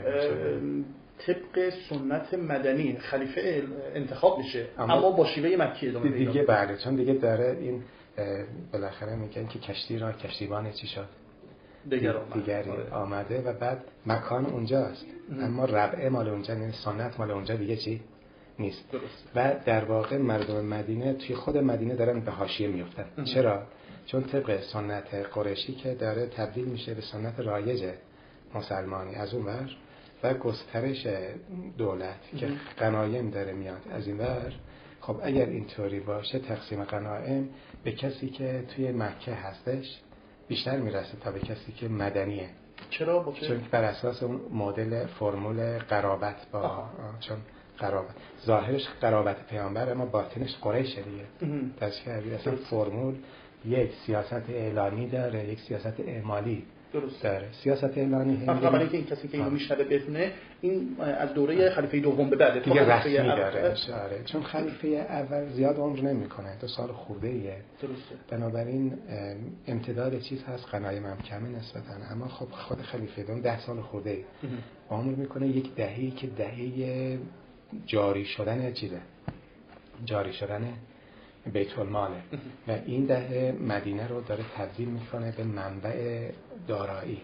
اداره
طبق سنت مدنی خلیفه انتخاب میشه اما, اما با شیوه مکی ادامه
دیگه, دیگه بله، چون دیگه داره این بالاخره میگن که کشتی را کشتیبان چی شد؟
دیگر آمد.
دیگری آره. آمده و بعد مکان اونجاست ام. اما ربع مال اونجا نیست، سنت مال اونجا دیگه چی نیست.
درست.
و در واقع مردم مدینه توی خود مدینه دارن به حاشیه میافتن. چرا؟ چون طبق سنت قریشی که داره تبدیل میشه به سنت رایج مسلمانی از اون ور و گسترش دولت ام. که غنایم داره میاد از این ور. خب اگر اینطوری باشه تقسیم غنایم به کسی که توی مکه هستش بیشتر میرسه تا به کسی که مدنیه.
چرا؟ با
چون بر اساس اون مدل فرمول قرابت با آه. چون قرابت ظاهرش قرابت پیامبر اما باطنش قریشه دیگه. تشکیل اصلا فرمول یک سیاست اعلانی داره، یک سیاست اعمالی
درست
داره. سیاست اعلانی
قبل اینکه این کسی که اینو میشنوه بدونه این از دوره خلیفه دوم به بعد
دیگه رسمی داره اشاره، چون خلیفه اول زیاد عمر نمیکنه، دو سال خورده ایه.
درسته.
بنابراین امتداد چیز هست، غنایم هم کمه نسبتاً، اما خب خود خلیفه دوم ده سال خورده ای عمر میکنه، یک دهه‌ای که دهه جاری شدن چیزه، جاری شدن بیت الماله و این دهه مدینه رو داره تبدیل میکنه به منبع دارایی.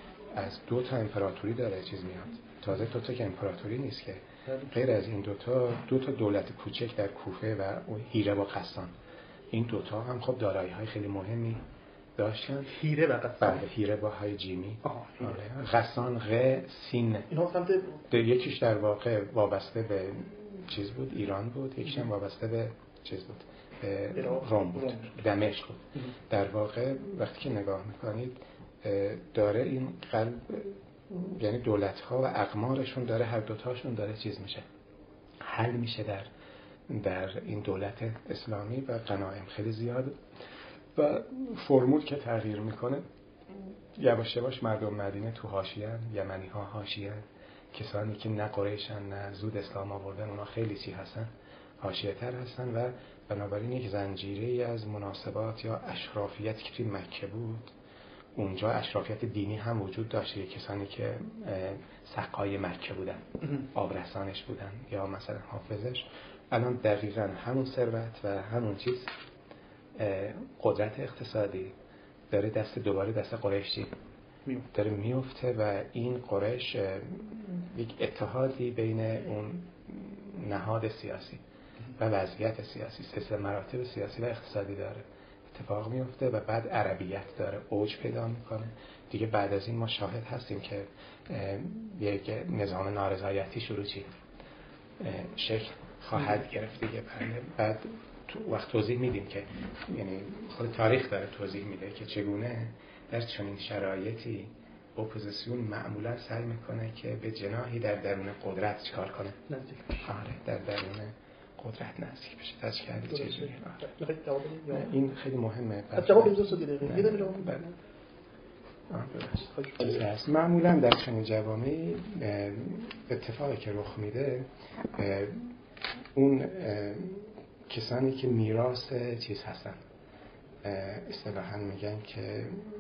از دو تا امپراتوری داره چیز میاد، تازه دو تا که امپراتوری نیست که، غیر از این دو تا دو تا دولت کوچک در کوفه و هیره و قسان. این دو تا هم خب دارایی های خیلی مهمی داشتن.
هیره و قسان.
بله، هیره با های جیمی. آره. قسان غ سین.
اینا سمت
یکیش در واقع وابسته به چیز بود، ایران بود، یکیش هم وابسته به چیز بود، به روم بود، دمشق بود. در واقع وقتی که نگاه میکنید داره این قلب، یعنی دولت ها و اقمارشون داره، هر دوتاشون داره چیز میشه، حل میشه در در این دولت اسلامی و غنایم خیلی زیاد و فرمول که تغییر میکنه یواش یواش مردم مدینه تو حاشیه، یمنی ها حاشیه، کسانی که نه قریشن نه زود اسلام آوردن اونا خیلی چی هستن، حاشیه تر هستن و بنابراین یک زنجیره از مناسبات یا اشرافیت که توی مکه بود، اونجا اشرافیت دینی هم وجود داشته، کسانی که سقای مکه بودن، آبرسانش بودن یا مثلا حافظش، الان دقیقاً همون ثروت و همون چیز قدرت اقتصادی داره دست دوباره دست قریش داره میفته و این قریش یک اتحادی بین اون نهاد سیاسی و وضعیت سیاسی، سلسله مراتب سیاسی و اقتصادی داره اتفاق میفته و بعد عربیت داره اوج پیدا میکنه دیگه. بعد از این ما شاهد هستیم که یک نظام نارضایتی شروع چی شکل خواهد گرفت دیگه. بعد تو وقت توضیح میدیم که یعنی خود تاریخ داره توضیح میده که چگونه در چنین شرایطی اپوزیسیون معمولا سعی میکنه که به جناحی در درون قدرت چیکار کنه، نزدیک بشه. آره در درون قدرت نزدیک بشه. تاش کردی چیزی. این خیلی مهمه.
جواب این دو دقیقه. یه دونه جواب
بله. آه معمولا در چنین جوامعی اتفاقی که رخ میده اون کسانی که میراث چیز هستن اصطلاحاً میگن که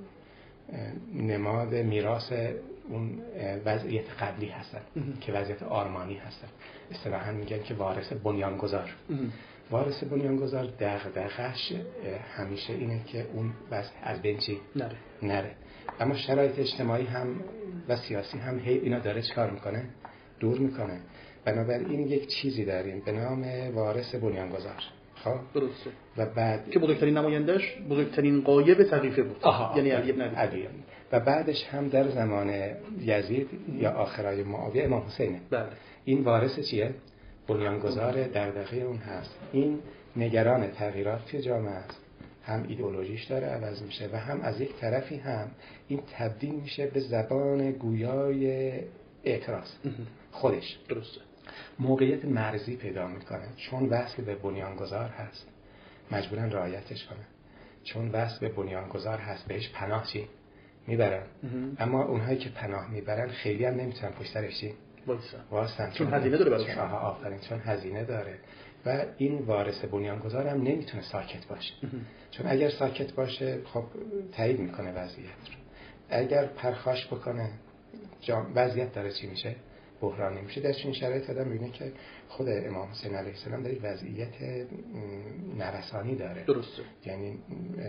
نماد میراث اون وضعیت قبلی هستن که وضعیت آرمانی هستن، اصطلاحاً میگن که وارث بنیانگذار. وارث بنیانگذار دغدغش همیشه اینه که اون وضع از بین چی نره. نره اما شرایط اجتماعی هم و سیاسی هم هی اینا داره چکار میکنه؟ دور میکنه. بنابراین یک چیزی داریم به نام وارث بنیانگذار. خب
درسته.
و بعد
که بزرگترین نمایندش بزرگترین غایب طریقه بود.
آها.
یعنی علی بن ابی طالب.
و بعدش هم در زمان یزید یا آخرای معاویه امام حسینه.
بله.
این وارث چیه؟ بنیانگذار دغدغه اون هست. این نگران تغییرات توی جامعه است. هم ایدئولوژیش داره عوض میشه و هم از یک طرفی هم این تبدیل میشه به زبان گویای اعتراض خودش.
درسته.
موقعیت مرزی پیدا میکنه چون وصل به بنیانگذار هست، مجبورن رعایتش کنه. چون وصل به بنیانگذار هست بهش پناه چی میبرن، اما اونهایی که پناه میبرن خیلی هم نمیتونن پشت سرش چی واسن،
چون هزینه داره براش.
آها آفرین، چون هزینه داره. و این وارث بنیانگذار هم نمیتونه ساکت باشه چون اگر ساکت باشه خب تایید میکنه وضعیت رو. اگر پرخاش بکنه وضعیت داره چی میشه؟ بحرانی میشه. در چنین شرایط آدم میبینه که خود امام حسین علیه السلام در یک وضعیت نرسانی داره.
درسته.
یعنی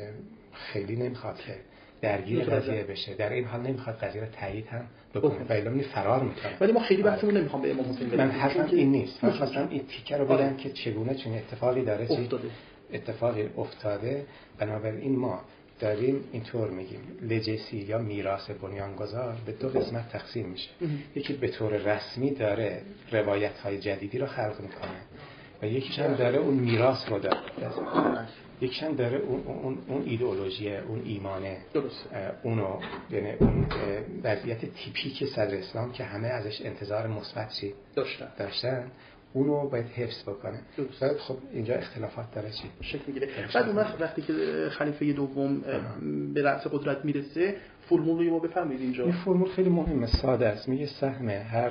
خیلی نمیخواد که درگیر قضیه بشه، در این حال نمیخواد قضیه رو تایید هم بکنه و الا فرار میکنه.
ولی ما خیلی بحثمون نمیخوام به امام حسین بدیم.
من حرفم این نیست. من خواستم این تیکه رو بگم که چگونه چنین اتفاقی داره چی اتفاقی افتاده. بنابراین ما داریم اینطور میگیم لجسی یا میراث بنیانگذار به دو قسمت تقسیم میشه. یکی به طور رسمی داره روایت های جدیدی رو خلق میکنه و یکیش هم داره اون میراث رو داره. یکیش هم داره اون اون اون ایدئولوژی، اون ایمانه.
درسته.
اونو یعنی اون وضعیت تیپیک صدر اسلام که همه ازش انتظار مثبتی داشتن. داشتن. اونو باید حفظ بکنه. بعد خب اینجا اختلافات داره چی
شکل میگیره. بعد اون وقت وقتی که خلیفه دوم به رأس قدرت میرسه فرمول رو ما بفهمید اینجا.
این فرمول خیلی مهمه، ساده است. میگه سهم هر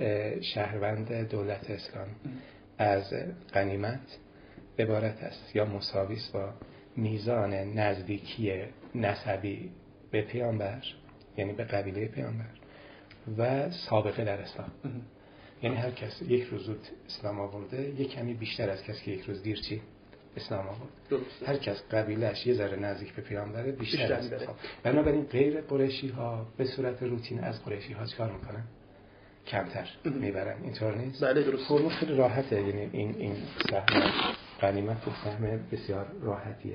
شهروند دولت اسلامی از غنیمت عبارت است یا مساوی است با میزان نزدیکی نسبی به پیامبر، یعنی به قبیله پیامبر و سابقه در اسلام. یعنی هر کس یک روز زود اسلام آورده یک کمی بیشتر از کسی که یک روز دیر چی اسلام آورد. درسته. هر کس قبیله‌اش یه ذره نزدیک به پیامبره بیشتر, بیشتر از خب. بنابراین غیر قریشی ها به صورت روتین از قریشی ها چیکار میکنن؟ کمتر میبرن. اینطور نیست؟
بله درسته.
فرمول خیلی راحته. یعنی این این سهم غنیمت تو سهم بسیار راحتیه.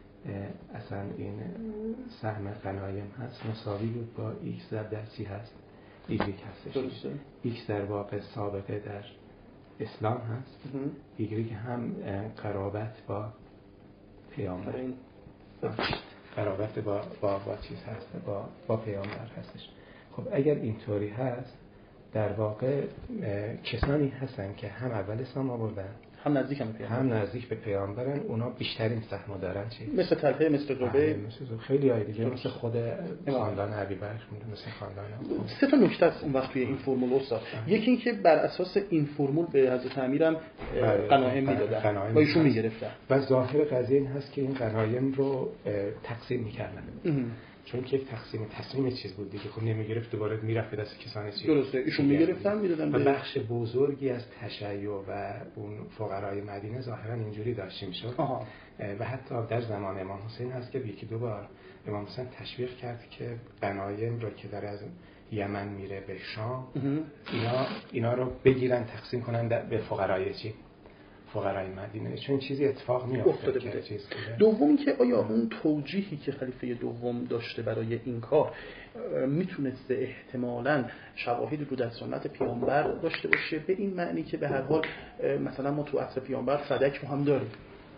اصلا این سهم غنایم هست مساوی بود با ایکس ضرب در سی هست. ایکس هستش. درسته. ایکس در واقع سابقه در اسلام هست، دیگری هم قرابت با پیامبر، قرابت با با با چیز هست، با با پیامبر هستش. خب اگر اینطوری هست، در واقع کسانی هستن که هم اول اسلام آوردن،
هم نزدیک هم پیامبر،
هم نزدیک به پیامبرن، اونا بیشترین سهم دارن. چی؟
مثل طلحه، مثل زبیر،
مثل خیلی های دیگه، مثل خود خاندان ابیبکر، مثل خاندان.
سه تا نکته است اون وقت توی این فرمول استاد. یکی این که بر اساس این فرمول به حضرت امیرم غنایم میدادن و ایشون میگرفتن
و ظاهر قضیه این هست که این غنایم رو تقسیم میکردن، چون که یک تقسیم تصمیم چیز بود دیگه. خب نمیگرفت دوباره میرفت دست کسانی چیز.
درسته، ایشون میگرفتن میدادن
و بخش بزرگی از تشیع و اون فقرای مدینه ظاهرا اینجوری داشته میشد. و حتی در زمان امام حسین هست که یکی دو بار امام حسین تشویق کرد که غنایم رو که در از یمن میره به شام، اینا اینا رو بگیرن تقسیم کنن به فقرای چی؟ فقرای مدینه، چون چیزی اتفاق میافتاده بوده. چیز
دومی که آیا اون توجیهی که خلیفه دوم داشته برای این کار میتونسته احتمالاً شواهدی رو در سنت پیامبر داشته باشه، به این معنی که به هر حال مثلا ما تو عصر پیامبر فدک رو هم داریم،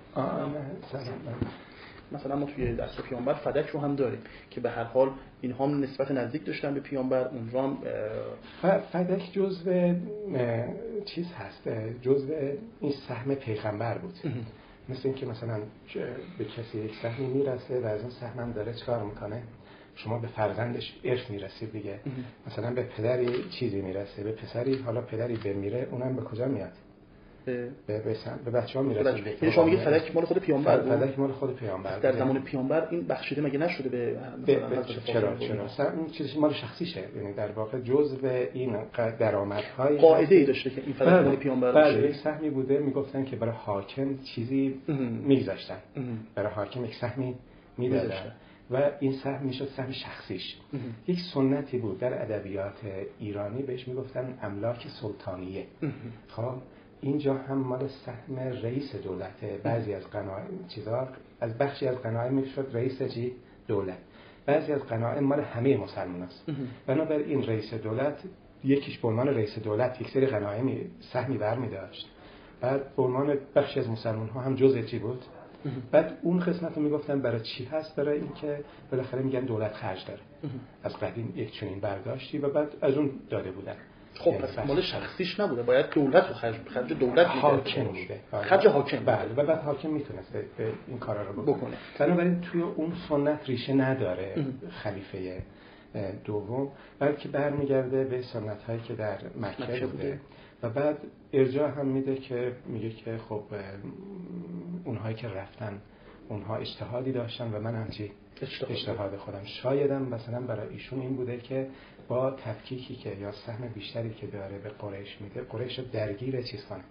مثلا ما توی عصر پیامبر فدک رو هم داریم که به هر حال اینها هم نسبت نزدیک داشتن به پیامبر، اونجا هم
فدک جزء چیز هست، جزء این سهم پیغمبر بود. مثل این که مثلا به کسی یک سهمی میرسه و از اون سهم هم داره چکار میکنه، شما به فرزندش ارث میرسید دیگه. مثلا به پدری چیزی میرسه، به پسری، حالا پدری بمیره، اونم به کجا میاد؟ به به به بچه‌ها میرسه.
یعنی شما میگید فدک مال خود پیامبر بود؟
فدک مال خود پیامبر.
در زمان پیامبر این بخشیده مگه نشده به مثلا
چرا چرا این چیزی مال شخصیشه، یعنی در واقع جزء این درآمدهای
قاعده‌ای داشته که این فدک مال پیامبر باشه.
بله، یک سهمی بوده، میگفتن که برای حاکم چیزی میگذاشتن، برای حاکم یک سهمی میدادن و این سهم میشد سهم شخصیش. یک سنتی بود در ادبیات ایرانی بهش میگفتن املاک سلطانیه. خب اینجا هم مال سهم رئیس دولته، بعضی از غنایم چیزا از بخشی از غنایم میشد رئیس چی دولت، بعضی از غنایم مال همه مسلماناست. بنابراین این رئیس دولت یکیش به عنوان رئیس دولت یک سری غنایم سهمی برمی‌داشت، بعد به عنوان بخشی از مسلمان ها هم جزء چی بود. بعد اون قسمت رو میگفتن برای چی هست؟ برای اینکه بالاخره میگن دولت خرج داره، از قدیم یک چنین برداشتی و بعد از اون داده بودن.
خب پس مال شخصیش نبوده، باید دولت رو خرج خرج دولت
حاکم میده،
خرج حاکم.
بله، و بعد حاکم میتونسته این کارا رو بکنه. بنابراین توی اون سنت ریشه نداره ام. خلیفه دوم، بلکه برمیگرده به سنت هایی که در مکه بوده و بعد ارجاع هم میده که میگه که خب اونهایی که رفتن اونها اجتهادی داشتن و من هم چی اجتهاد خودم. شایدم مثلا برای ایشون این بوده که با تفکیکی که یا سهم بیشتری که داره به قریش میده، قریش رو درگیر چیز کنه،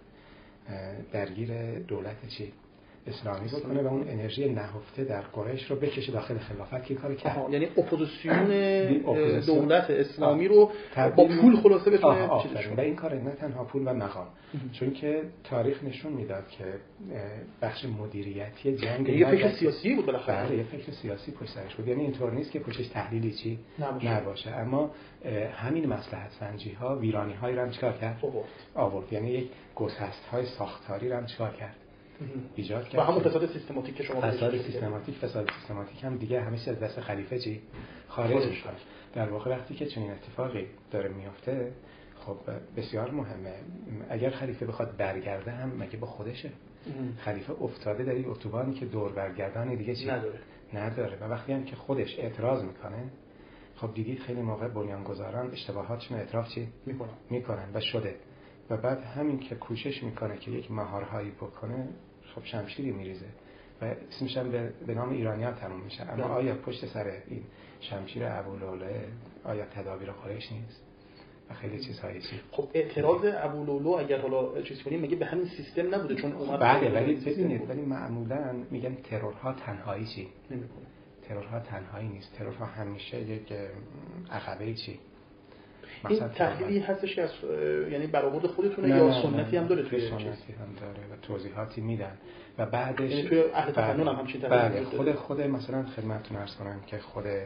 درگیر دولت چی اسلامی بکنه و اون انرژی نهفته در قریش رو بکشه داخل خلافت. که کاری کرد،
یعنی اپوزیسیون دولت اسلامی رو با پول خلاصه بتونه چیزش کنه.
و این کار نه تنها پول و مقام، چون که تاریخ نشون میداد که بخش مدیریتی جنگ
یه فکر سیاسی بود بالاخره،
یه فکر سیاسی پشت سرش بود. یعنی اینطور نیست که پشتش تحلیلی چی نباشه, نباشه. اما همین مصلحت سنجی ها ویرانی هایی رو هم چیکار کرد؟ آورد. یعنی یک گسست های ساختاری رو هم چیکار کرد؟ ایجاد کرد.
و همون فساد سیستماتیک که شما
فساد سیستماتیک فساد سیستماتیک هم دیگه همه چیز از دست خلیفه چی خارج میشه. در واقع وقتی که چنین اتفاقی داره میفته، خب بسیار مهمه. اگر خلیفه بخواد برگرده هم مگه با خودشه؟ خلیفه افتاده در این اتوبانی که دور برگردان دیگه چی
نداره
نداره و وقتی هم که خودش اعتراض میکنه، خب دیدید خیلی موقع بنیانگذاران اشتباهاتشون اعتراف چی
میکنن
میکنن و شده و بعد همین که کوشش میکنه که یک مهارهایی بکنه، خب شمشیری میریزه و اسمش هم به نام ایرانی‌ها تموم میشه. اما ده. آیا پشت سر این شمشیر ابولوله آیا تدابیر قریش نیست و خیلی چیزهایی چی؟
خب اعتراض ابولولو اگر حالا چیز کنیم میگه به همین سیستم نبوده، چون اومد
بله، ولی ببینید ولی معمولاً میگن ترورها تنهایی چی
نمیکنه.
ترورها تنهایی نیست، ترورها همیشه یک عقبه چی.
این تحلیلی هستش که از یعنی برآورد خودتونه یا سنتی هم داره؟ توی
سنتی هم داره و توضیحاتی میدن و بعدش
یعنی توی اهل تفنن هم همچین
تحلیلی خود خود مثلا خدمتتون عرض کنم که خود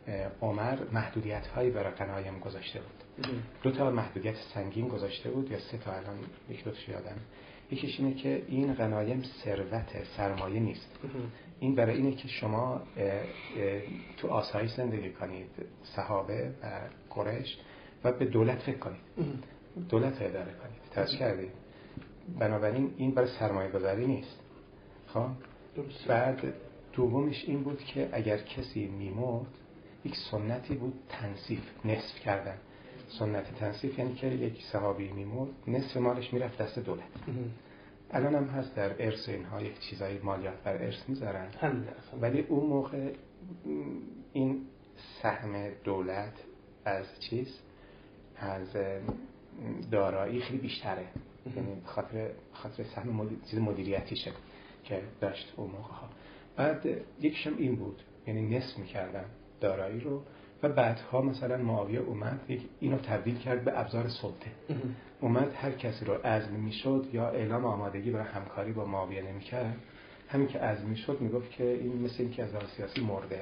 عمر محدودیت هایی برای غنایم گذاشته بود. دو تا محدودیت سنگین گذاشته بود یا سه تا، الان یک دو تا یادم. یکیش اینه که این غنایم ثروت، سرمایه نیست. این برای اینه که شما اه اه تو آسایش زندگی کنید، صحابه و قریش، و به دولت فکر کنید، دولت اداره کنید، توجه کردید؟ بنابراین این برای سرمایه گذاری نیست. خب بعد دومش این بود که اگر کسی میمرد یک سنتی بود تنصیف، نصف کردن. سنت تنصیف یعنی که یک صحابی میمرد نصف مالش میرفت دست دولت. الان هم هست در ارث اینها یک چیزای مالیات بر ارث میذارن، ولی اون موقع این سهم دولت از چیز، از دارایی خیلی بیشتره، یعنی خاطر خاطر سهم مدیر... چیز مدیریتیشه که داشت اون موقع ها. بعد یکیشم این بود، یعنی نصف میکردن دارایی رو، و بعدها مثلا معاویه اومد اینو تبدیل کرد به ابزار سلطه. اومد هر کسی رو عزل میشد یا اعلام آمادگی برای همکاری با معاویه نمیکرد، همین که عزل میشد میگفت که این مثل این که از لحاظ سیاسی مرده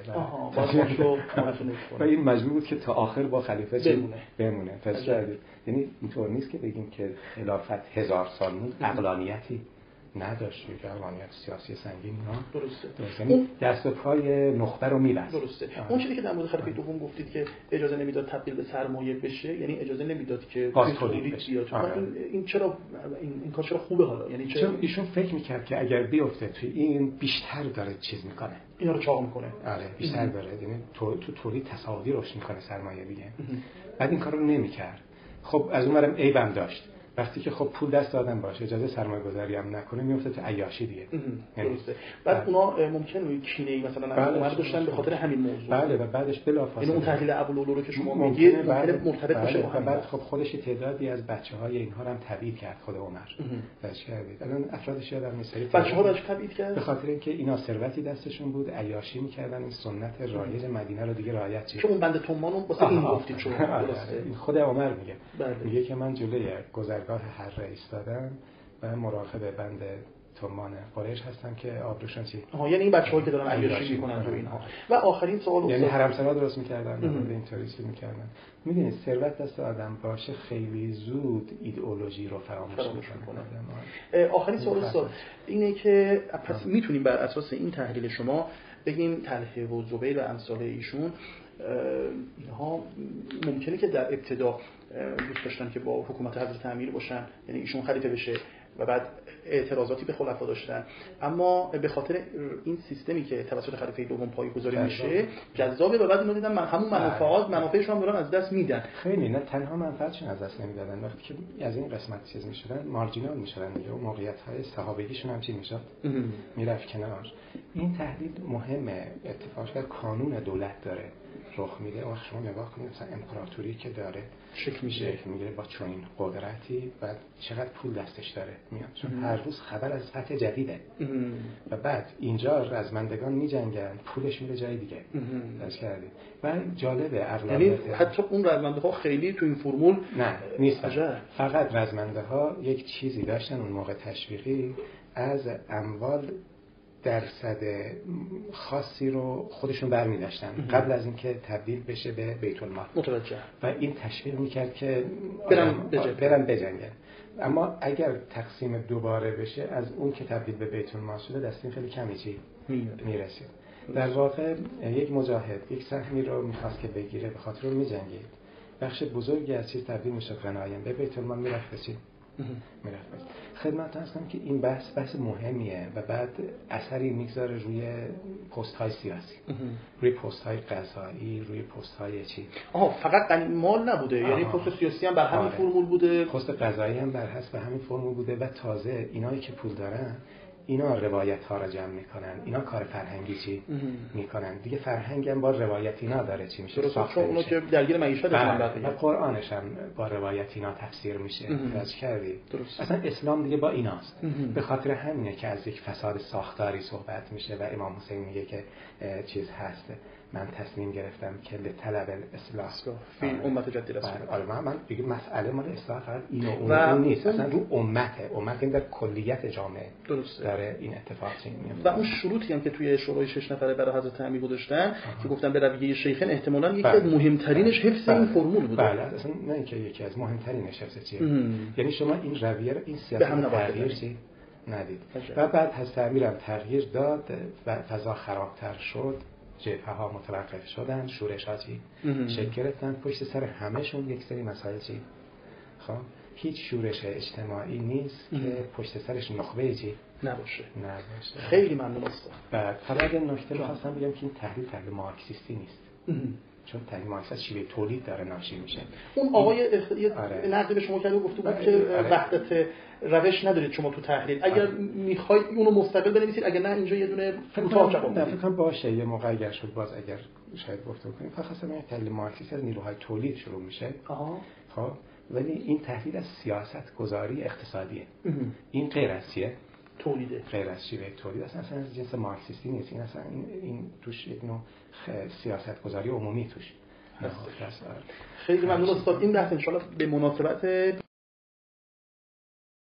و, و این مجبور بود که تا آخر با خلیفه بمونه بمونه بمونه. یعنی اینطور نیست که بگیم که خلافت هزار سال موند، عقلانیتی نداشت، یک عقلانیت سیاسی سنگین. ها
درسته،
یعنی دست و پای نخبه رو میبست.
درسته. اون چیزی که در مورد خلیفه دوم گفتید که اجازه نمیداد تبدیل به سرمایه بشه، یعنی اجازه نمیداد که تولید بیاد. این این چرا این, این کار چرا خوبه حالا؟ یعنی چرا
ایشون فکر میکرد که اگر بیفته توی این بیشتر داره چیز میکنه،
اینا رو چاق میکنه.
آره بیشتر داره، یعنی تو تو تولید تصاعدی روش میکنه سرمایه دیگه. بعد این کارو نمیکرد. خب از اونورم عیبم داشت، وقتی که خب پول دست آدم باشه، اجازه سرمایه گذاری هم نکنه، میفته تو عیاشی دیگه.
درسته. بعد اونا ممکنه کینه‌ای مثلا اومد داشتن به خاطر همین موضوع.
بله و بعدش بلافاصله
یعنی اون تحلیل ابوالولو رو که شما میگید ممکنه مرتبط باشه با
همین. بعد خب خودش تعدادی از بچه‌های اینها رو هم تبعید کرد خود عمر. داشت کردید. الان افرادش یادم نیست.
بچه‌ها رو تبعید کرد
به خاطر اینکه اینا ثروتی دستشون بود، عیاشی می‌کردن، این سنت رایج مدینه رو دیگه رعایت کرد.
چون اون بند تومان رو واسه این گفتید شما. درسته.
خود عمر میگه. میگه که من جلوی گذرگاه هر رئیس دادم و مراقب بند تومان قریش هستم که آبروشون چی؟
آها، یعنی این بچه‌هایی که دارن عیاشی میکنن رو اینها. و آخرین سوال،
یعنی حرمسرا درست میکردن و اینطوری چیز میکردن. میدونید ثروت دست آدم باشه خیلی زود ایدئولوژی رو فراموش میکنه.
آخرین سوال استاد اینه که پس میتونیم بر اساس این تحلیل شما بگیم طلحه و زبیر و امثال ایشون اینها ممکنه که در ابتدا دوست داشتن که با حکومت حضرت امیر باشن، یعنی ایشون خلیفه بشه و بعد اعتراضاتی به خلفا داشتن، اما به خاطر این سیستمی که توسط خلیفه دوم پایه‌گذاری میشه جذابه و بعد اینا دیدن من همون منافعات منافعشون هم دارن از دست میدن.
خیلی نه تنها منفعتشون از دست نمیدادن، وقتی که از این قسمت چیز میشدن مارجینال میشدن دیگه، اون موقعیت‌های صحابگیشون هم چی میشد میرفت کنار. این تحلیل مهمه، اتفاقا کانون دولت داره رخ میده و شما نگاه کنید مثلا امپراتوری که داره شکل میشه میگیره با چنین قدرتی و چقدر پول دستش داره میاد، چون هر روز خبر از فتح جدیده و بعد اینجا رزمندگان میجنگن، پولش میره جای دیگه. درست کردید. و جالبه اغلبیت
یعنی حتی اون رزمنده ها خیلی تو این فرمول
نه نیستن، فقط رزمنده ها یک چیزی داشتن اون موقع تشویقی، از اموال درصد خاصی رو خودشون برمی داشتن قبل از اینکه تبدیل بشه به بیت المال.
متوجه.
و این تشویق میکرد که
برن بجنگن.
برن بجنگن. اما اگر تقسیم دوباره بشه از اون که تبدیل به بیت المال شده دستین خیلی کمی چی میرسید. در واقع یک مجاهد یک سهمی رو میخواست که بگیره، به خاطر اون میجنگید، بخش بزرگی از چیز تبدیل میشد غنایم به بیت المال میرفت چی میرفت. خدمت هستم که این بحث بحث مهمیه و بعد اثری میگذاره روی پست های سیاسی، روی پست های قضایی، روی پست های چی.
آها فقط غنیمت مال نبوده، یعنی پست سیاسی هم بر همین آره. فرمول بوده،
پست قضایی هم بر حسب همین فرمول بوده و تازه اینایی که پول دارن اینا روایت ها را جمع میکنن، اینا کار فرهنگی چی میکنن دیگه، فرهنگ هم با روایت اینا داره چی میشه
ساخته میشه. اونا که درگیر معیشت هستن
و قرآنش هم با روایت اینا تفسیر میشه. درست کردی. اصلا اسلام دیگه با ایناست. به خاطر همینه که از یک فساد ساختاری صحبت میشه و امام حسین میگه که چیز هست من تصمیم گرفتم که به طلب اصلاح
فی امت جدید رسول.
آره من من دیگه مسئله مال اصلاح فقط این و اون, و اون نیست، اصلا رو امته، امت این در کلیت جامعه
درسته
داره این اتفاق میفته.
و اون شروطی هم که توی شورای شش نفره برای حضرت امی گذاشتن که گفتن به رویه شیخین احتمالاً یکی از مهمترینش حفظ این فرمول بوده.
بله اصلا نه اینکه یکی از مهمترینش حفظ چیه، یعنی شما این رویه رو این سیاست تغییر چی ندید و بعد حضرت امیرم تغییر داد و فضا خرابتر شد، جبهه ها متوقف شدن، شورش ها چی شکل گرفتن، پشت سر همهشون یک سری مسائل چی خب هیچ شورش اجتماعی نیست که پشت سرش نخبه چی
نباشه.
نباشه.
خیلی ممنون استاد.
بعد حالا یه نکته رو خواستم بگم که این تحلیل تحلیل مارکسیستی نیست. چون تحلیل مارکسیست شیوه تولید داره ناشی میشه.
اون آقای اخ... یه آره. نقد به شما کرده گفته بود که آره. وحدت روش ندارید شما تو تحلیل. اگر آره. میخواید اونو مستقل بنویسید، اگر نه اینجا یه دونه کوتاه جواب بدید. فکر
باشه یه موقع اگر شد باز اگر شاید گفته کنیم. فقط خواستم بگم تحلیل مارکسیست از نیروهای تولید شروع میشه. آها. خب ولی این تحلیل از سیاست گذاری اقتصادیه. این غیر از چیه؟
تولیده.
غیر از شیوه تولید اصلا اصلا از جنس مارکسیستی نیست. این اصلا این, این توش یک نوع سیاست گذاری عمومی توش هست.
خیلی ممنون استاد. این بحث ان شاء الله به مناسبت